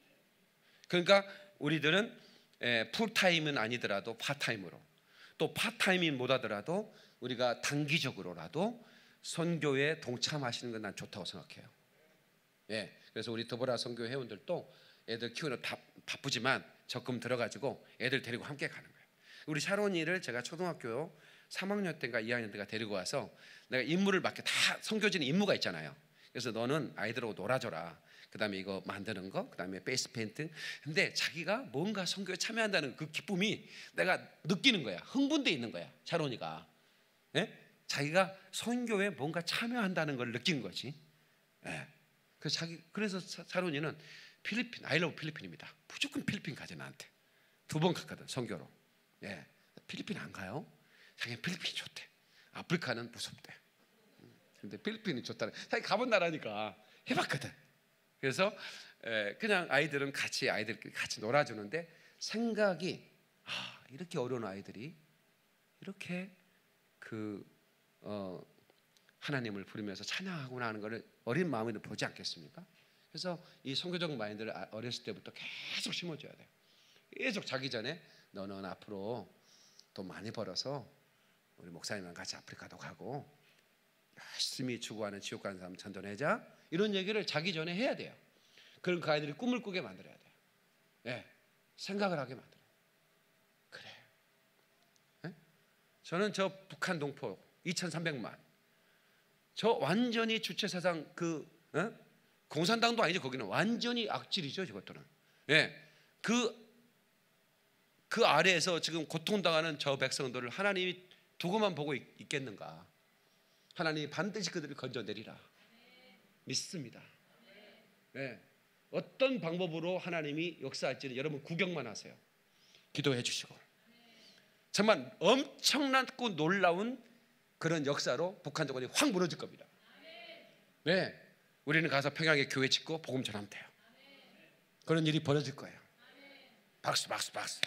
그러니까 우리들은 풀타임은 아니더라도 파타임으로, 또 파타임이 못하더라도 우리가 단기적으로라도 선교에 동참하시는 건 난 좋다고 생각해요. 예, 그래서 우리 더보라 선교 회원들도 애들 키우는 다 바쁘지만 적금 들어가지고 애들 데리고 함께 가는 거예요. 우리 샤론이를 제가 초등학교 삼 학년 때인가 이 학년 때가 데리고 와서 내가 임무를 맡게, 다 선교지는 임무가 있잖아요. 그래서 너는 아이들하고 놀아줘라. 그 다음에 이거 만드는 거, 그 다음에 베이스 페인팅. 근데 자기가 뭔가 선교에 참여한다는 그 기쁨이 내가 느끼는 거야. 흥분돼 있는 거야, 샤론이가. 예? 자기가 선교에 뭔가 참여한다는 걸 느낀 거지. 예. 그래서 자기, 그래서 샤론이는 필리핀, 아이러브 필리핀입니다. 무조건 필리핀 가자. 나한테 두 번 갔거든, 선교로. 예. 필리핀 안 가요? 자기 필리핀이 좋대. 아프리카는 무섭대. 근데 필리핀이 좋다는, 자기 가본 나라니까 해봤거든. 그래서 그냥 아이들은 같이 아이들끼리 같이 놀아주는데 생각이, 아, 이렇게 어려운 아이들이 이렇게 그 어, 하나님을 부르면서 찬양하구나 하는 것을 어린 마음으로 보지 않겠습니까? 그래서 이 선교적 마인드를 어렸을 때부터 계속 심어줘야 돼요. 계속 자기 전에 너는 앞으로 돈 많이 벌어서 우리 목사님이랑 같이 아프리카도 가고 열심히 추구하는 지옥 가는 사람 전도내자, 이런 얘기를 자기 전에 해야 돼요. 그럼 그 아이들이 꿈을 꾸게 만들어야 돼요. 예, 생각을 하게 만들어요. 그래. 예? 저는 저 북한 동포 이천삼백만, 저 완전히 주체사상 그 예? 공산당도 아니죠. 거기는 완전히 악질이죠. 저것들은. 예, 그, 그 아래에서 지금 고통당하는 저 백성들을 하나님이 두고만 보고 있, 있겠는가? 하나님이 반드시 그들을 건져내리라 믿습니다. 네. 어떤 방법으로 하나님이 역사할지는 여러분 구경만 하세요. 기도해 주시고, 정말 엄청나고 놀라운 그런 역사로 북한 정권이 확 무너질 겁니다. 네. 우리는 가서 평양에 교회 짓고 복음 전하면 돼요. 그런 일이 벌어질 거예요. 박수 박수 박수.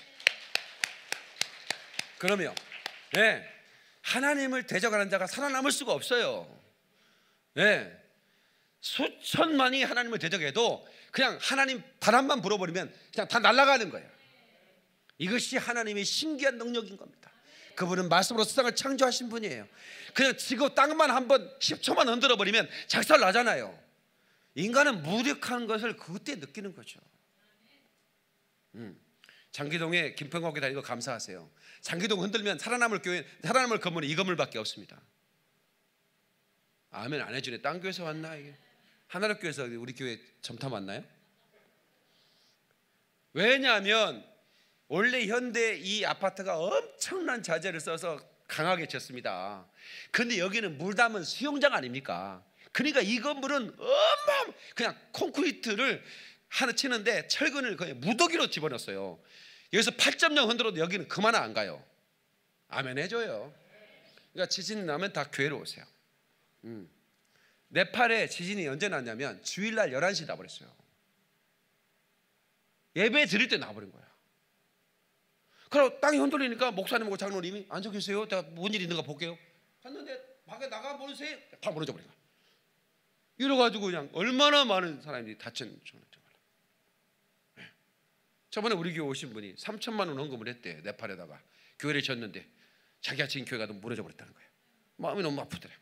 그러면 네, 하나님을 대적하는 자가 살아남을 수가 없어요. 네. 수천만이 하나님을 대적해도 그냥 하나님 바람만 불어버리면 그냥 다 날아가는 거예요. 이것이 하나님의 신기한 능력인 겁니다. 그분은 말씀으로 세상을 창조하신 분이에요. 그냥 지구 땅만 한번 십 초만 흔들어버리면 작살 나잖아요. 인간은 무력한 것을 그때 느끼는 거죠. 음. 장기동에 김평국에 다니고 감사하세요. 장기동 흔들면 살아남을 교회, 살아남을 건물은 이 건물밖에 없습니다. 아멘 안 해주네. 딴 교회에서 왔나 이게? 하나로 교회에서 우리 교회 점탐 왔나요? 왜냐하면 원래 현대 이 아파트가 엄청난 자재를 써서 강하게 쳤습니다. 근데 여기는 물 담은 수영장 아닙니까? 그러니까 이 건물은 어마어마, 그냥 콘크리트를 하나 치는데 철근을 거의 무더기로 집어넣었어요. 여기서 팔 점 영 흔들어도 여기는 그만 안 가요. 아멘 해줘요. 그러니까 지진 나면 다 교회로 오세요. 음. 네팔에 지진이 언제 났냐면 주일날 열한 시 나버렸어요. 예배 드릴 때 나버린 거야. 그럼 땅이 흔들리니까 목사님하고 장로님이 앉아 계세요. 제가 뭔 일 있는가 볼게요. 갔는데 밖에 나가 보세요. 다 무너져 버린 거야. 이래가지고 그냥 얼마나 많은 사람들이 다친. 저번에 우리 교회 오신 분이 삼천만 원 헌금을 했대. 네팔에다가 교회를 졌는데 자기가 지은 교회가 무너져 버렸다는 거예요. 마음이 너무 아프더래.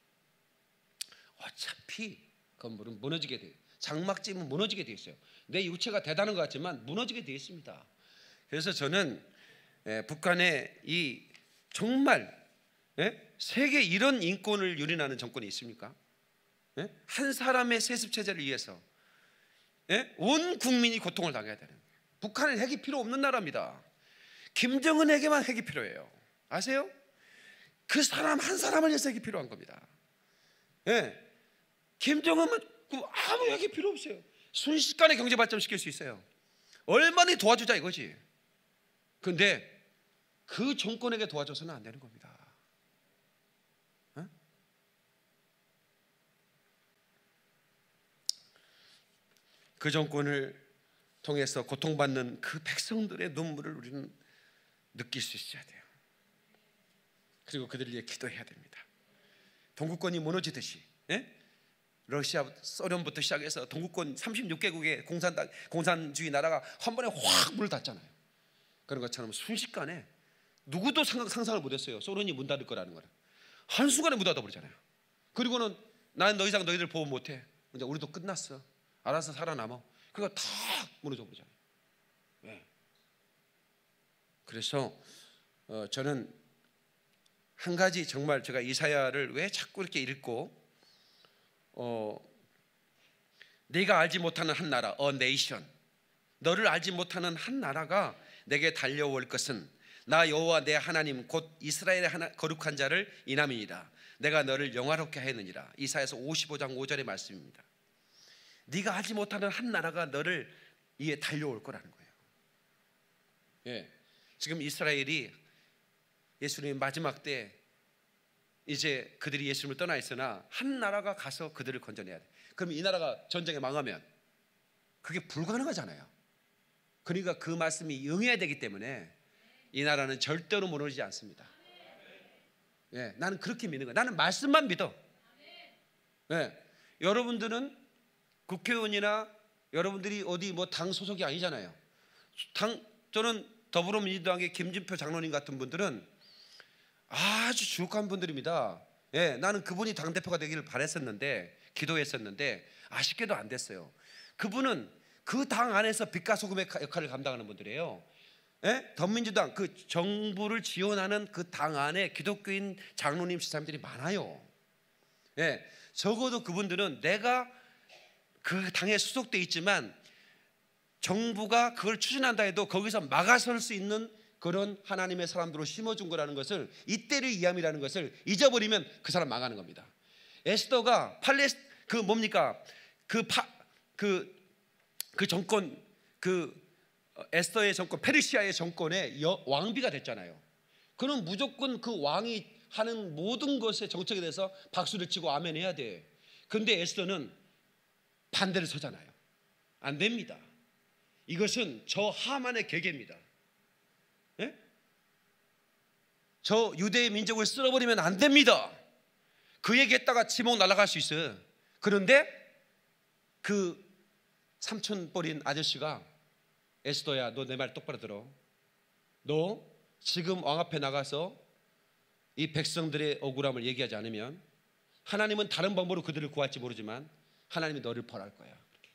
어차피 건물은 무너지게 돼. 장막집은 무너지게 돼 있어요. 내 육체가 대단한 것 같지만 무너지게 돼 있습니다. 그래서 저는 에, 북한에 이 정말 에? 세계 이런 인권을 유린하는 정권이 있습니까? 에? 한 사람의 세습 체제를 위해서 에? 온 국민이 고통을 당해야 되는 거예요. 북한은 핵이 필요 없는 나라입니다. 김정은에게만 핵이 필요해요. 아세요? 그 사람 한 사람을 위해서 핵이 필요한 겁니다. 예. 김정은은 아무 핵이 필요 없어요. 순식간에 경제 발전시킬 수 있어요. 얼마나 도와주자 이거지. 그런데 그 정권에게 도와줘서는 안 되는 겁니다. 어? 그 정권을 통해서 고통받는 그 백성들의 눈물을 우리는 느낄 수 있어야 돼요. 그리고 그들을 위해 기도해야 됩니다. 동구권이 무너지듯이, 예? 러시아, 소련부터 시작해서 동구권 삼십육 개국의 공산, 공산주의 나라가 한 번에 확 문을 닫잖아요. 그런 것처럼 순식간에 누구도 상상을 못했어요. 소련이 문 닫을 거라는 거를. 한순간에 문 닫아버리잖아요. 그리고는 난 더 이상 너희들 보호 못해. 이제 우리도 끝났어. 알아서 살아남아. 그거 다 무너져 버리잖아요. 네. 그래서 어, 저는 한 가지 정말 제가 이사야를 왜 자꾸 이렇게 읽고 어, 내가 알지 못하는 한 나라, a nation, 너를 알지 못하는 한 나라가 내게 달려올 것은 나 여호와 내 하나님 곧 이스라엘의 하나, 거룩한 자를 인함이니라. 내가 너를 영화롭게 하였느니라. 이사야서 오십오 장 오 절의 말씀입니다. 네가 알지 못하는 한 나라가 너를 이에 달려올 거라는 거예요. 예, 지금 이스라엘이 예수님의 마지막 때 이제 그들이 예수님을 떠나 있으나 한 나라가 가서 그들을 건져내야 돼. 그럼 이 나라가 전쟁에 망하면 그게 불가능하잖아요. 그러니까 그 말씀이 응해야 되기 때문에 이 나라는 절대로 무너지지 않습니다. 예, 나는 그렇게 믿는 거야. 나는 말씀만 믿어. 예, 여러분들은 국회의원이나 여러분들이 어디 뭐 당 소속이 아니잖아요. 당, 저는 더불어민주당의 김진표 장로님 같은 분들은 아주 주옥한 분들입니다. 예, 나는 그분이 당대표가 되기를 바랬었는데, 기도했었는데 아쉽게도 안 됐어요. 그분은 그 당 안에서 빛과 소금의 역할을 감당하는 분들이에요. 예? 더민주당 그 정부를 지원하는 그 당 안에 기독교인 장로님 집사님들이 많아요. 예, 적어도 그분들은 내가 그 당에 소속돼 있지만 정부가 그걸 추진한다 해도 거기서 막아설 수 있는 그런 하나님의 사람들로 심어준 거라는 것을, 이때를 이함이라는 것을 잊어버리면 그 사람 망하는 겁니다. 에스더가 팔레스 그 뭡니까 그 파 그 그 정권 그 에스더의 정권, 페르시아의 정권의 여, 왕비가 됐잖아요. 그는 무조건 그 왕이 하는 모든 것에 정책에 대해서 박수를 치고 아멘 해야 돼. 그런데 에스더는 반대를 서잖아요. 안 됩니다. 이것은 저 하만의 계계입니다. 예? 저 유대의 민족을 쓸어버리면 안 됩니다. 그 얘기했다가 지목 날아갈 수 있어요. 그런데 그 삼촌 버린 아저씨가 에스더야, 너 내 말 똑바로 들어. 너 지금 왕 앞에 나가서 이 백성들의 억울함을 얘기하지 않으면 하나님은 다른 방법으로 그들을 구할지 모르지만 하나님이 너를 벌할 거야.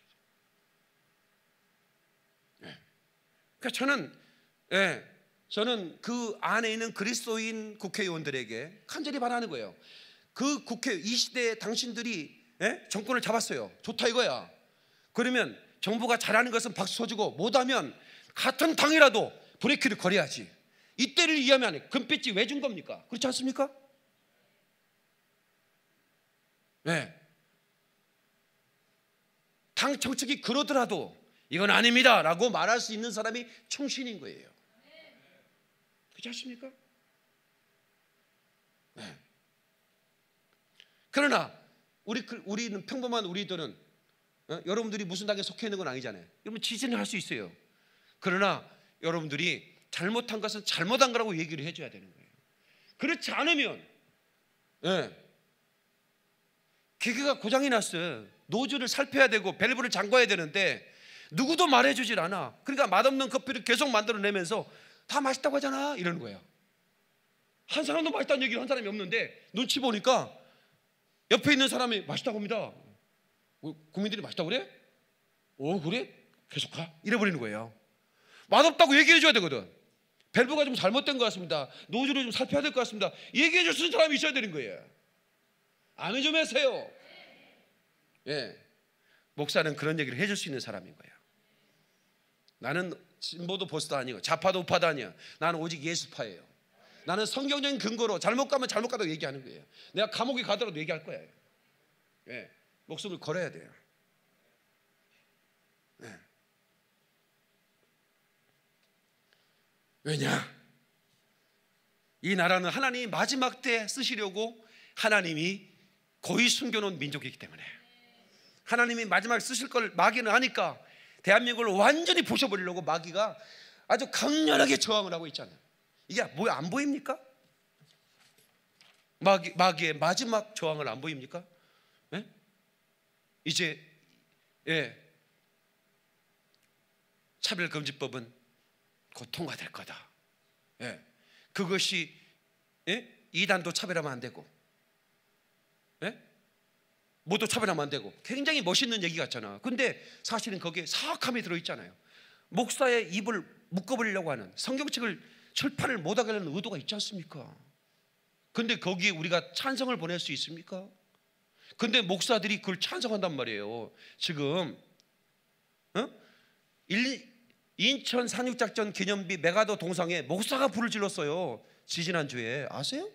네. 그러니까 저는 예, 저는 그 안에 있는 그리스도인 국회의원들에게 간절히 바라는 거예요. 그 국회 이 시대에 당신들이 예? 정권을 잡았어요. 좋다 이거야. 그러면 정부가 잘하는 것은 박수 쳐주고 못하면 같은 당이라도 브레이크를 걸어야지. 이때를 이해하면 안 해. 금빛이 왜 준 겁니까? 그렇지 않습니까? 네. 당 정책이 그러더라도 이건 아닙니다 라고 말할 수 있는 사람이 충신인 거예요. 그렇지 않습니까? 네. 그러나 우리, 우리는 평범한 우리들은 어? 여러분들이 무슨 당에 속해 있는 건 아니잖아요. 여러분 지지는 할 수 있어요. 그러나 여러분들이 잘못한 것은 잘못한 거라고 얘기를 해줘야 되는 거예요. 그렇지 않으면 예, 기계가 고장이 났어요. 노즐을 살펴야 되고 밸브를 잠궈야 되는데 누구도 말해주질 않아. 그러니까 맛없는 커피를 계속 만들어내면서 다 맛있다고 하잖아 이러는 거예요. 한 사람도 맛있다는 얘기를 한 사람이 없는데 눈치 보니까 옆에 있는 사람이 맛있다고 합니다. 국민들이 맛있다고 그래? 오 그래? 계속 가? 이래버리는 거예요. 맛없다고 얘기해 줘야 되거든. 밸브가 좀 잘못된 것 같습니다. 노즐을 좀 살펴야 될 것 같습니다. 얘기해 줄 수 있는 사람이 있어야 되는 거예요. 아멘 좀 하세요. 예, 목사는 그런 얘기를 해줄 수 있는 사람인 거예요. 나는 진보도 보수도 아니고 좌파도 우파도 아니야. 나는 오직 예수파예요. 나는 성경적인 근거로 잘못 가면 잘못 가다고 얘기하는 거예요. 내가 감옥에 가더라도 얘기할 거예요. 예, 목숨을 걸어야 돼요. 예. 왜냐? 이 나라는 하나님이 마지막 때 쓰시려고 하나님이 거의 숨겨놓은 민족이기 때문에 하나님이 마지막에 쓰실 걸 마귀는 아니까 대한민국을 완전히 부셔버리려고 마귀가 아주 강렬하게 저항을 하고 있잖아요. 이게 뭐야 안 보입니까? 마귀, 마귀의 마지막 저항을 안 보입니까? 예? 이제 예, 차별금지법은 곧 통과될 거다. 예, 그것이 예? 이단도 차별하면 안 되고, 예? 모두 차별하면 안 되고, 굉장히 멋있는 얘기 같잖아. 근데 사실은 거기에 사악함이 들어있잖아요. 목사의 입을 묶어버리려고 하는, 성경책을 출판을 못하게 하는 의도가 있지 않습니까? 근데 거기에 우리가 찬성을 보낼 수 있습니까? 근데 목사들이 그걸 찬성한단 말이에요. 지금 어? 일, 인천 산육작전 기념비 메가더 동상에 목사가 불을 질렀어요. 지지난주에. 아세요?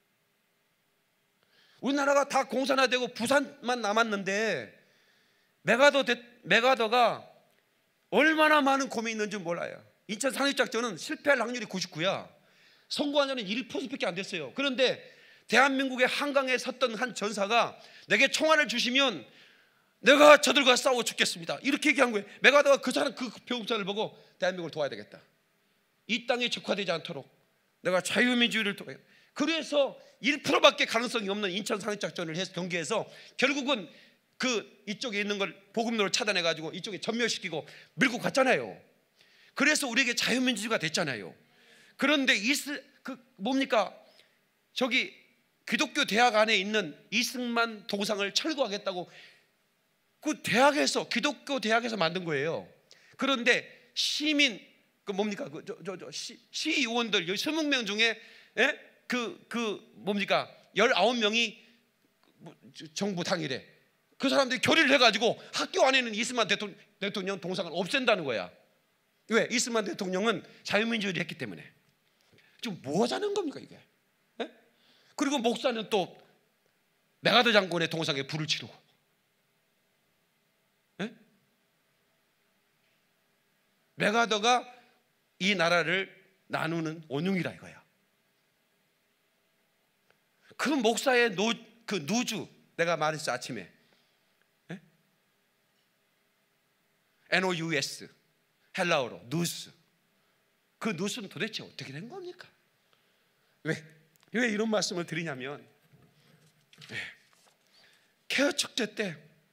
우리나라가 다 공산화되고 부산만 남았는데 메가더, 메가더가 얼마나 많은 고민이 있는지 몰라요. 인천 산육작전은 실패할 확률이 구십구야. 성공한 자는 일 퍼센트밖에 안 됐어요. 그런데 대한민국의 한강에 섰던 한 전사가 내게 총알을 주시면 내가 저들과 싸워 죽겠습니다, 이렇게 얘기한 거예요. 메가더가 그 사람, 그 병사를 보고 대한민국을 도와야 되겠다. 이 땅에 적화되지 않도록 내가 자유민주주의를 도와야. 그래서 일 퍼센트밖에 가능성이 없는 인천 산육작전을 해서 경계해서 결국은 그 이쪽에 있는 걸 보급로를 차단해 가지고 이쪽에 전멸시키고 밀고 갔잖아요. 그래서 우리에게 자유민주주의가 됐잖아요. 그런데 이스 그 뭡니까? 저기 기독교 대학 안에 있는 이승만 동상을 철거하겠다고 그 대학에서, 기독교 대학에서 만든 거예요. 그런데 시민 그 뭡니까? 그 저 저 저 시의원들 이십 명 중에 예? 그, 그 뭡니까? 열아홉 명이 정부 당일에 그 사람들이 결의를 해가지고 학교 안에는 이승만 대통령, 대통령 동상을 없앤다는 거야. 왜? 이승만 대통령은 자유민주주의를 했기 때문에. 지금 뭐 하자는 겁니까 이게? 예? 그리고 목사는 또 메가더 장군의 동상에 불을 지르고, 예? 메가더가 이 나라를 나누는 원흉이라 이거야. 그 목사의 노, 그 누주, 내가 말했어 아침에, 예? 엔 오 유 에스, 헬라어로 누스. 그 누스는 도대체 어떻게 된 겁니까? 왜? 왜 이런 말씀을 드리냐면, 네. 개화 축제 때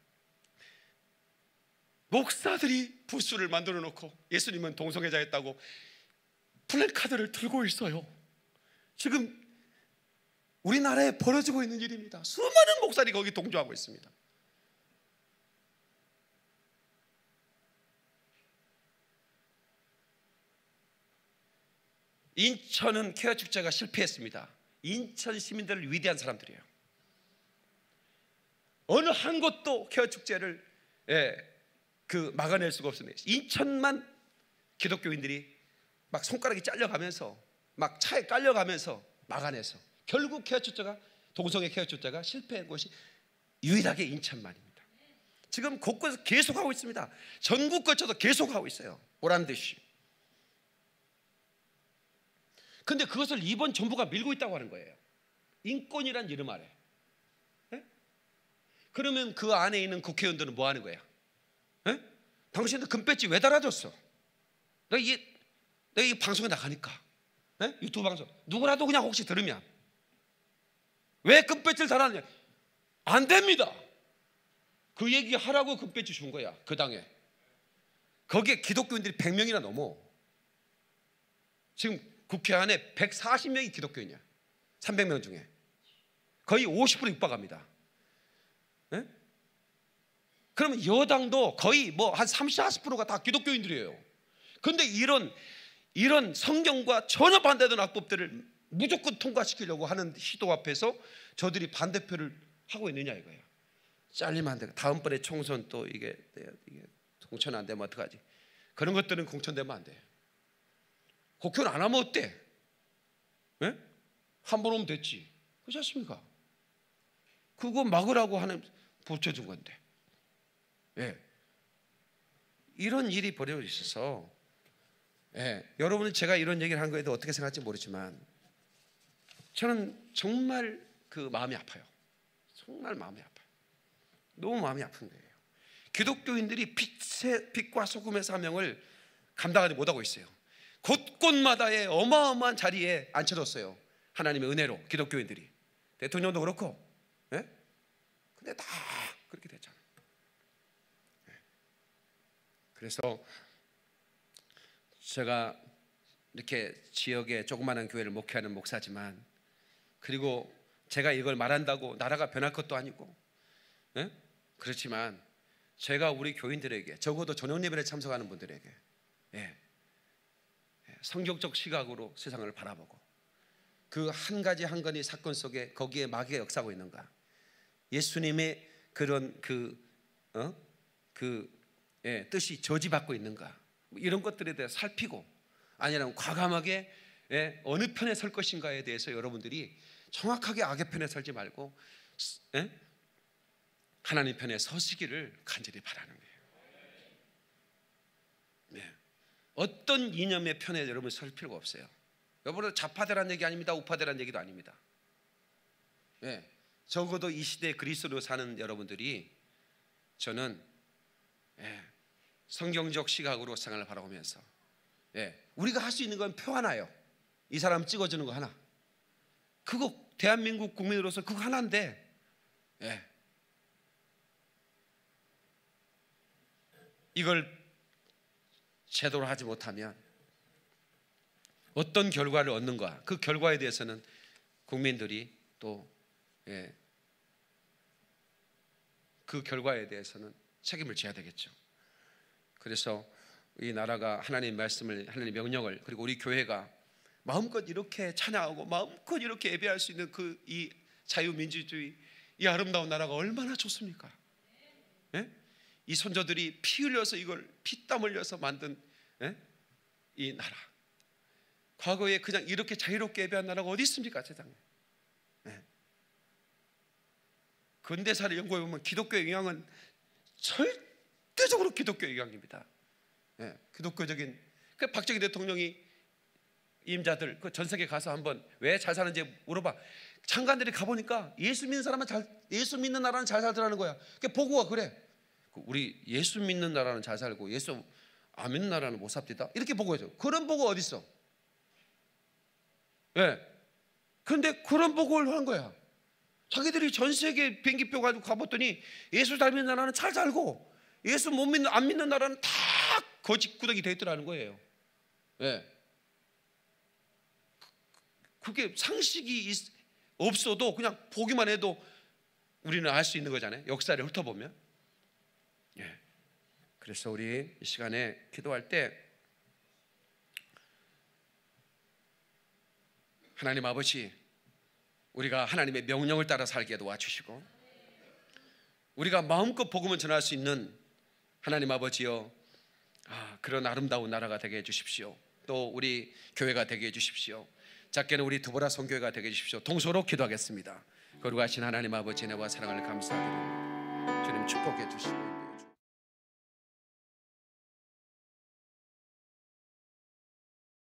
목사들이 부스를 만들어 놓고 예수님은 동성애자였다고 플래카드를 들고 있어요. 지금 우리나라에 벌어지고 있는 일입니다. 수많은 목사들이 거기 동조하고 있습니다. 인천은 케어 축제가 실패했습니다. 인천 시민들을 위대한 사람들이에요. 어느 한 곳도 케어 축제를 예, 그 막아낼 수가 없습니다. 인천만 기독교인들이 막 손가락이 잘려가면서 막 차에 깔려가면서 막아내서 결국 케어 축제가, 동성애 케어 축제가 실패한 곳이 유일하게 인천만입니다. 지금 곳곳에서 계속하고 있습니다. 전국 거쳐서 계속하고 있어요. 오란 듯이. 근데 그것을 이번 정부가 밀고 있다고 하는 거예요. 인권이란 이름 아래. 네? 그러면 그 안에 있는 국회의원들은 뭐 하는 거야? 네? 당신들 금배지 왜 달아줬어? 내가 이, 내가 이 방송에 나가니까, 네? 유튜브 방송 누구라도 그냥 혹시 들으면 왜 금배지를 달았느냐? 안 됩니다. 그 얘기 하라고 금배지 준 거야. 그 당에. 거기에 기독교인들이 백 명이나 넘어. 지금 국회 안에 백사십 명이 기독교인이야. 삼백 명 중에 거의 오십 퍼센트 육박합니다. 네? 그러면 여당도 거의 뭐 한 삼십, 사십 퍼센트가 다 기독교인들이에요. 그런데 이런 이런 성경과 전혀 반대되는 악법들을 무조건 통과시키려고 하는 시도 앞에서 저들이 반대표를 하고 있느냐 이거예요. 잘리면 안 돼. 다음번에 총선 또 이게, 이게 공천 안 되면 어떡하지? 그런 것들은 공천되면 안 돼. 국회의원 안 하면 어때? 네? 한 번 오면 됐지. 그렇지 않습니까? 그거 막으라고 하는 붙여준 건데. 예. 이런 일이 벌어져 있어서, 예. 여러분은 제가 이런 얘기를 한 거에도 어떻게 생각할지 모르지만 저는 정말 그 마음이 아파요. 정말 마음이 아파요. 너무 마음이 아픈 거예요. 기독교인들이 빛의, 빛과 소금의 사명을 감당하지 못하고 있어요. 곳곳마다의 어마어마한 자리에 앉혀졌어요. 하나님의 은혜로 기독교인들이. 대통령도 그렇고, 예? 근데 다 그렇게 됐잖아요. 예. 그래서 제가 이렇게 지역의 조그마한 교회를 목회하는 목사지만, 그리고 제가 이걸 말한다고 나라가 변할 것도 아니고, 예? 그렇지만 제가 우리 교인들에게, 적어도 저녁 예배에 참석하는 분들에게, 예, 성경적 시각으로 세상을 바라보고 그 한 가지 한 가지 사건 속에 거기에 마귀가 역사하고 있는가, 예수님의 그런 그, 어? 그 예, 뜻이 저지받고 있는가, 이런 것들에 대해 살피고, 아니면 과감하게, 예, 어느 편에 설 것인가에 대해서 여러분들이 정확하게 악의 편에 설지 말고, 예? 하나님 편에 서시기를 간절히 바라는 거예요. 네. 어떤 이념의 편에 여러분 설 필요가 없어요. 여러분 좌파대란 얘기 아닙니다. 우파대란 얘기도 아닙니다. 네. 적어도 이 시대에 그리스도로 사는 여러분들이, 저는, 예, 성경적 시각으로 세상을 바라보면서, 예, 우리가 할 수 있는 건 표 하나요. 이 사람 찍어주는 거 하나. 그거 대한민국 국민으로서 그거 하나인데, 예, 이걸 제대로 하지 못하면 어떤 결과를 얻는가, 그 결과에 대해서는 국민들이 또, 예, 그 결과에 대해서는 책임을 져야 되겠죠. 그래서 이 나라가 하나님 말씀을, 하나님 명령을, 그리고 우리 교회가 마음껏 이렇게 찬양하고 마음껏 이렇게 예배할 수 있는 그 이 자유민주주의, 이 아름다운 나라가 얼마나 좋습니까? 예? 이 선조들이 피 흘려서, 이걸 피땀 흘려서 만든, 예? 이 나라, 과거에 그냥 이렇게 자유롭게 예배한 나라가 어디 있습니까, 세상에? 예. 근대사를 연구해 보면 기독교의 영향은 절대적으로 기독교의 영향입니다. 예. 기독교적인, 그 박정희 대통령이 임자들 그 전 세계 가서 한번 왜 잘 사는지 물어봐. 장관들이 가보니까 예수 믿는 사람은 잘, 예수 믿는 나라는 잘 살더라는 거야. 그 보고가 그래. 우리 예수 믿는 나라는 잘 살고 예수 안 믿는 나라는 못 삽디다, 이렇게 보고해줘. 그런 보고 어디 있어? 예. 근데 그런 보고를 하는 거야. 자기들이 전 세계 비행기표 가지고 가봤더니 예수 잘 믿는 나라는 잘 살고 예수 못 믿는, 안 믿는 나라는 다 거짓구덩이 돼 있더라는 거예요. 예. 그게 상식이 없어도 그냥 보기만 해도 우리는 알 수 있는 거잖아요. 역사를 훑어보면. 예. 그래서 우리 이 시간에 기도할 때, 하나님 아버지, 우리가 하나님의 명령을 따라 살게 도와주시고, 우리가 마음껏 복음을 전할 수 있는 하나님 아버지여, 아, 그런 아름다운 나라가 되게 해주십시오. 또 우리 교회가 되게 해주십시오. 작게는 우리 두보라 선교회가 되게 해주십시오. 동서로 기도하겠습니다. 거룩하신 하나님 아버지, 은혜와 사랑을 감사드립니다. 주님 축복해 주시고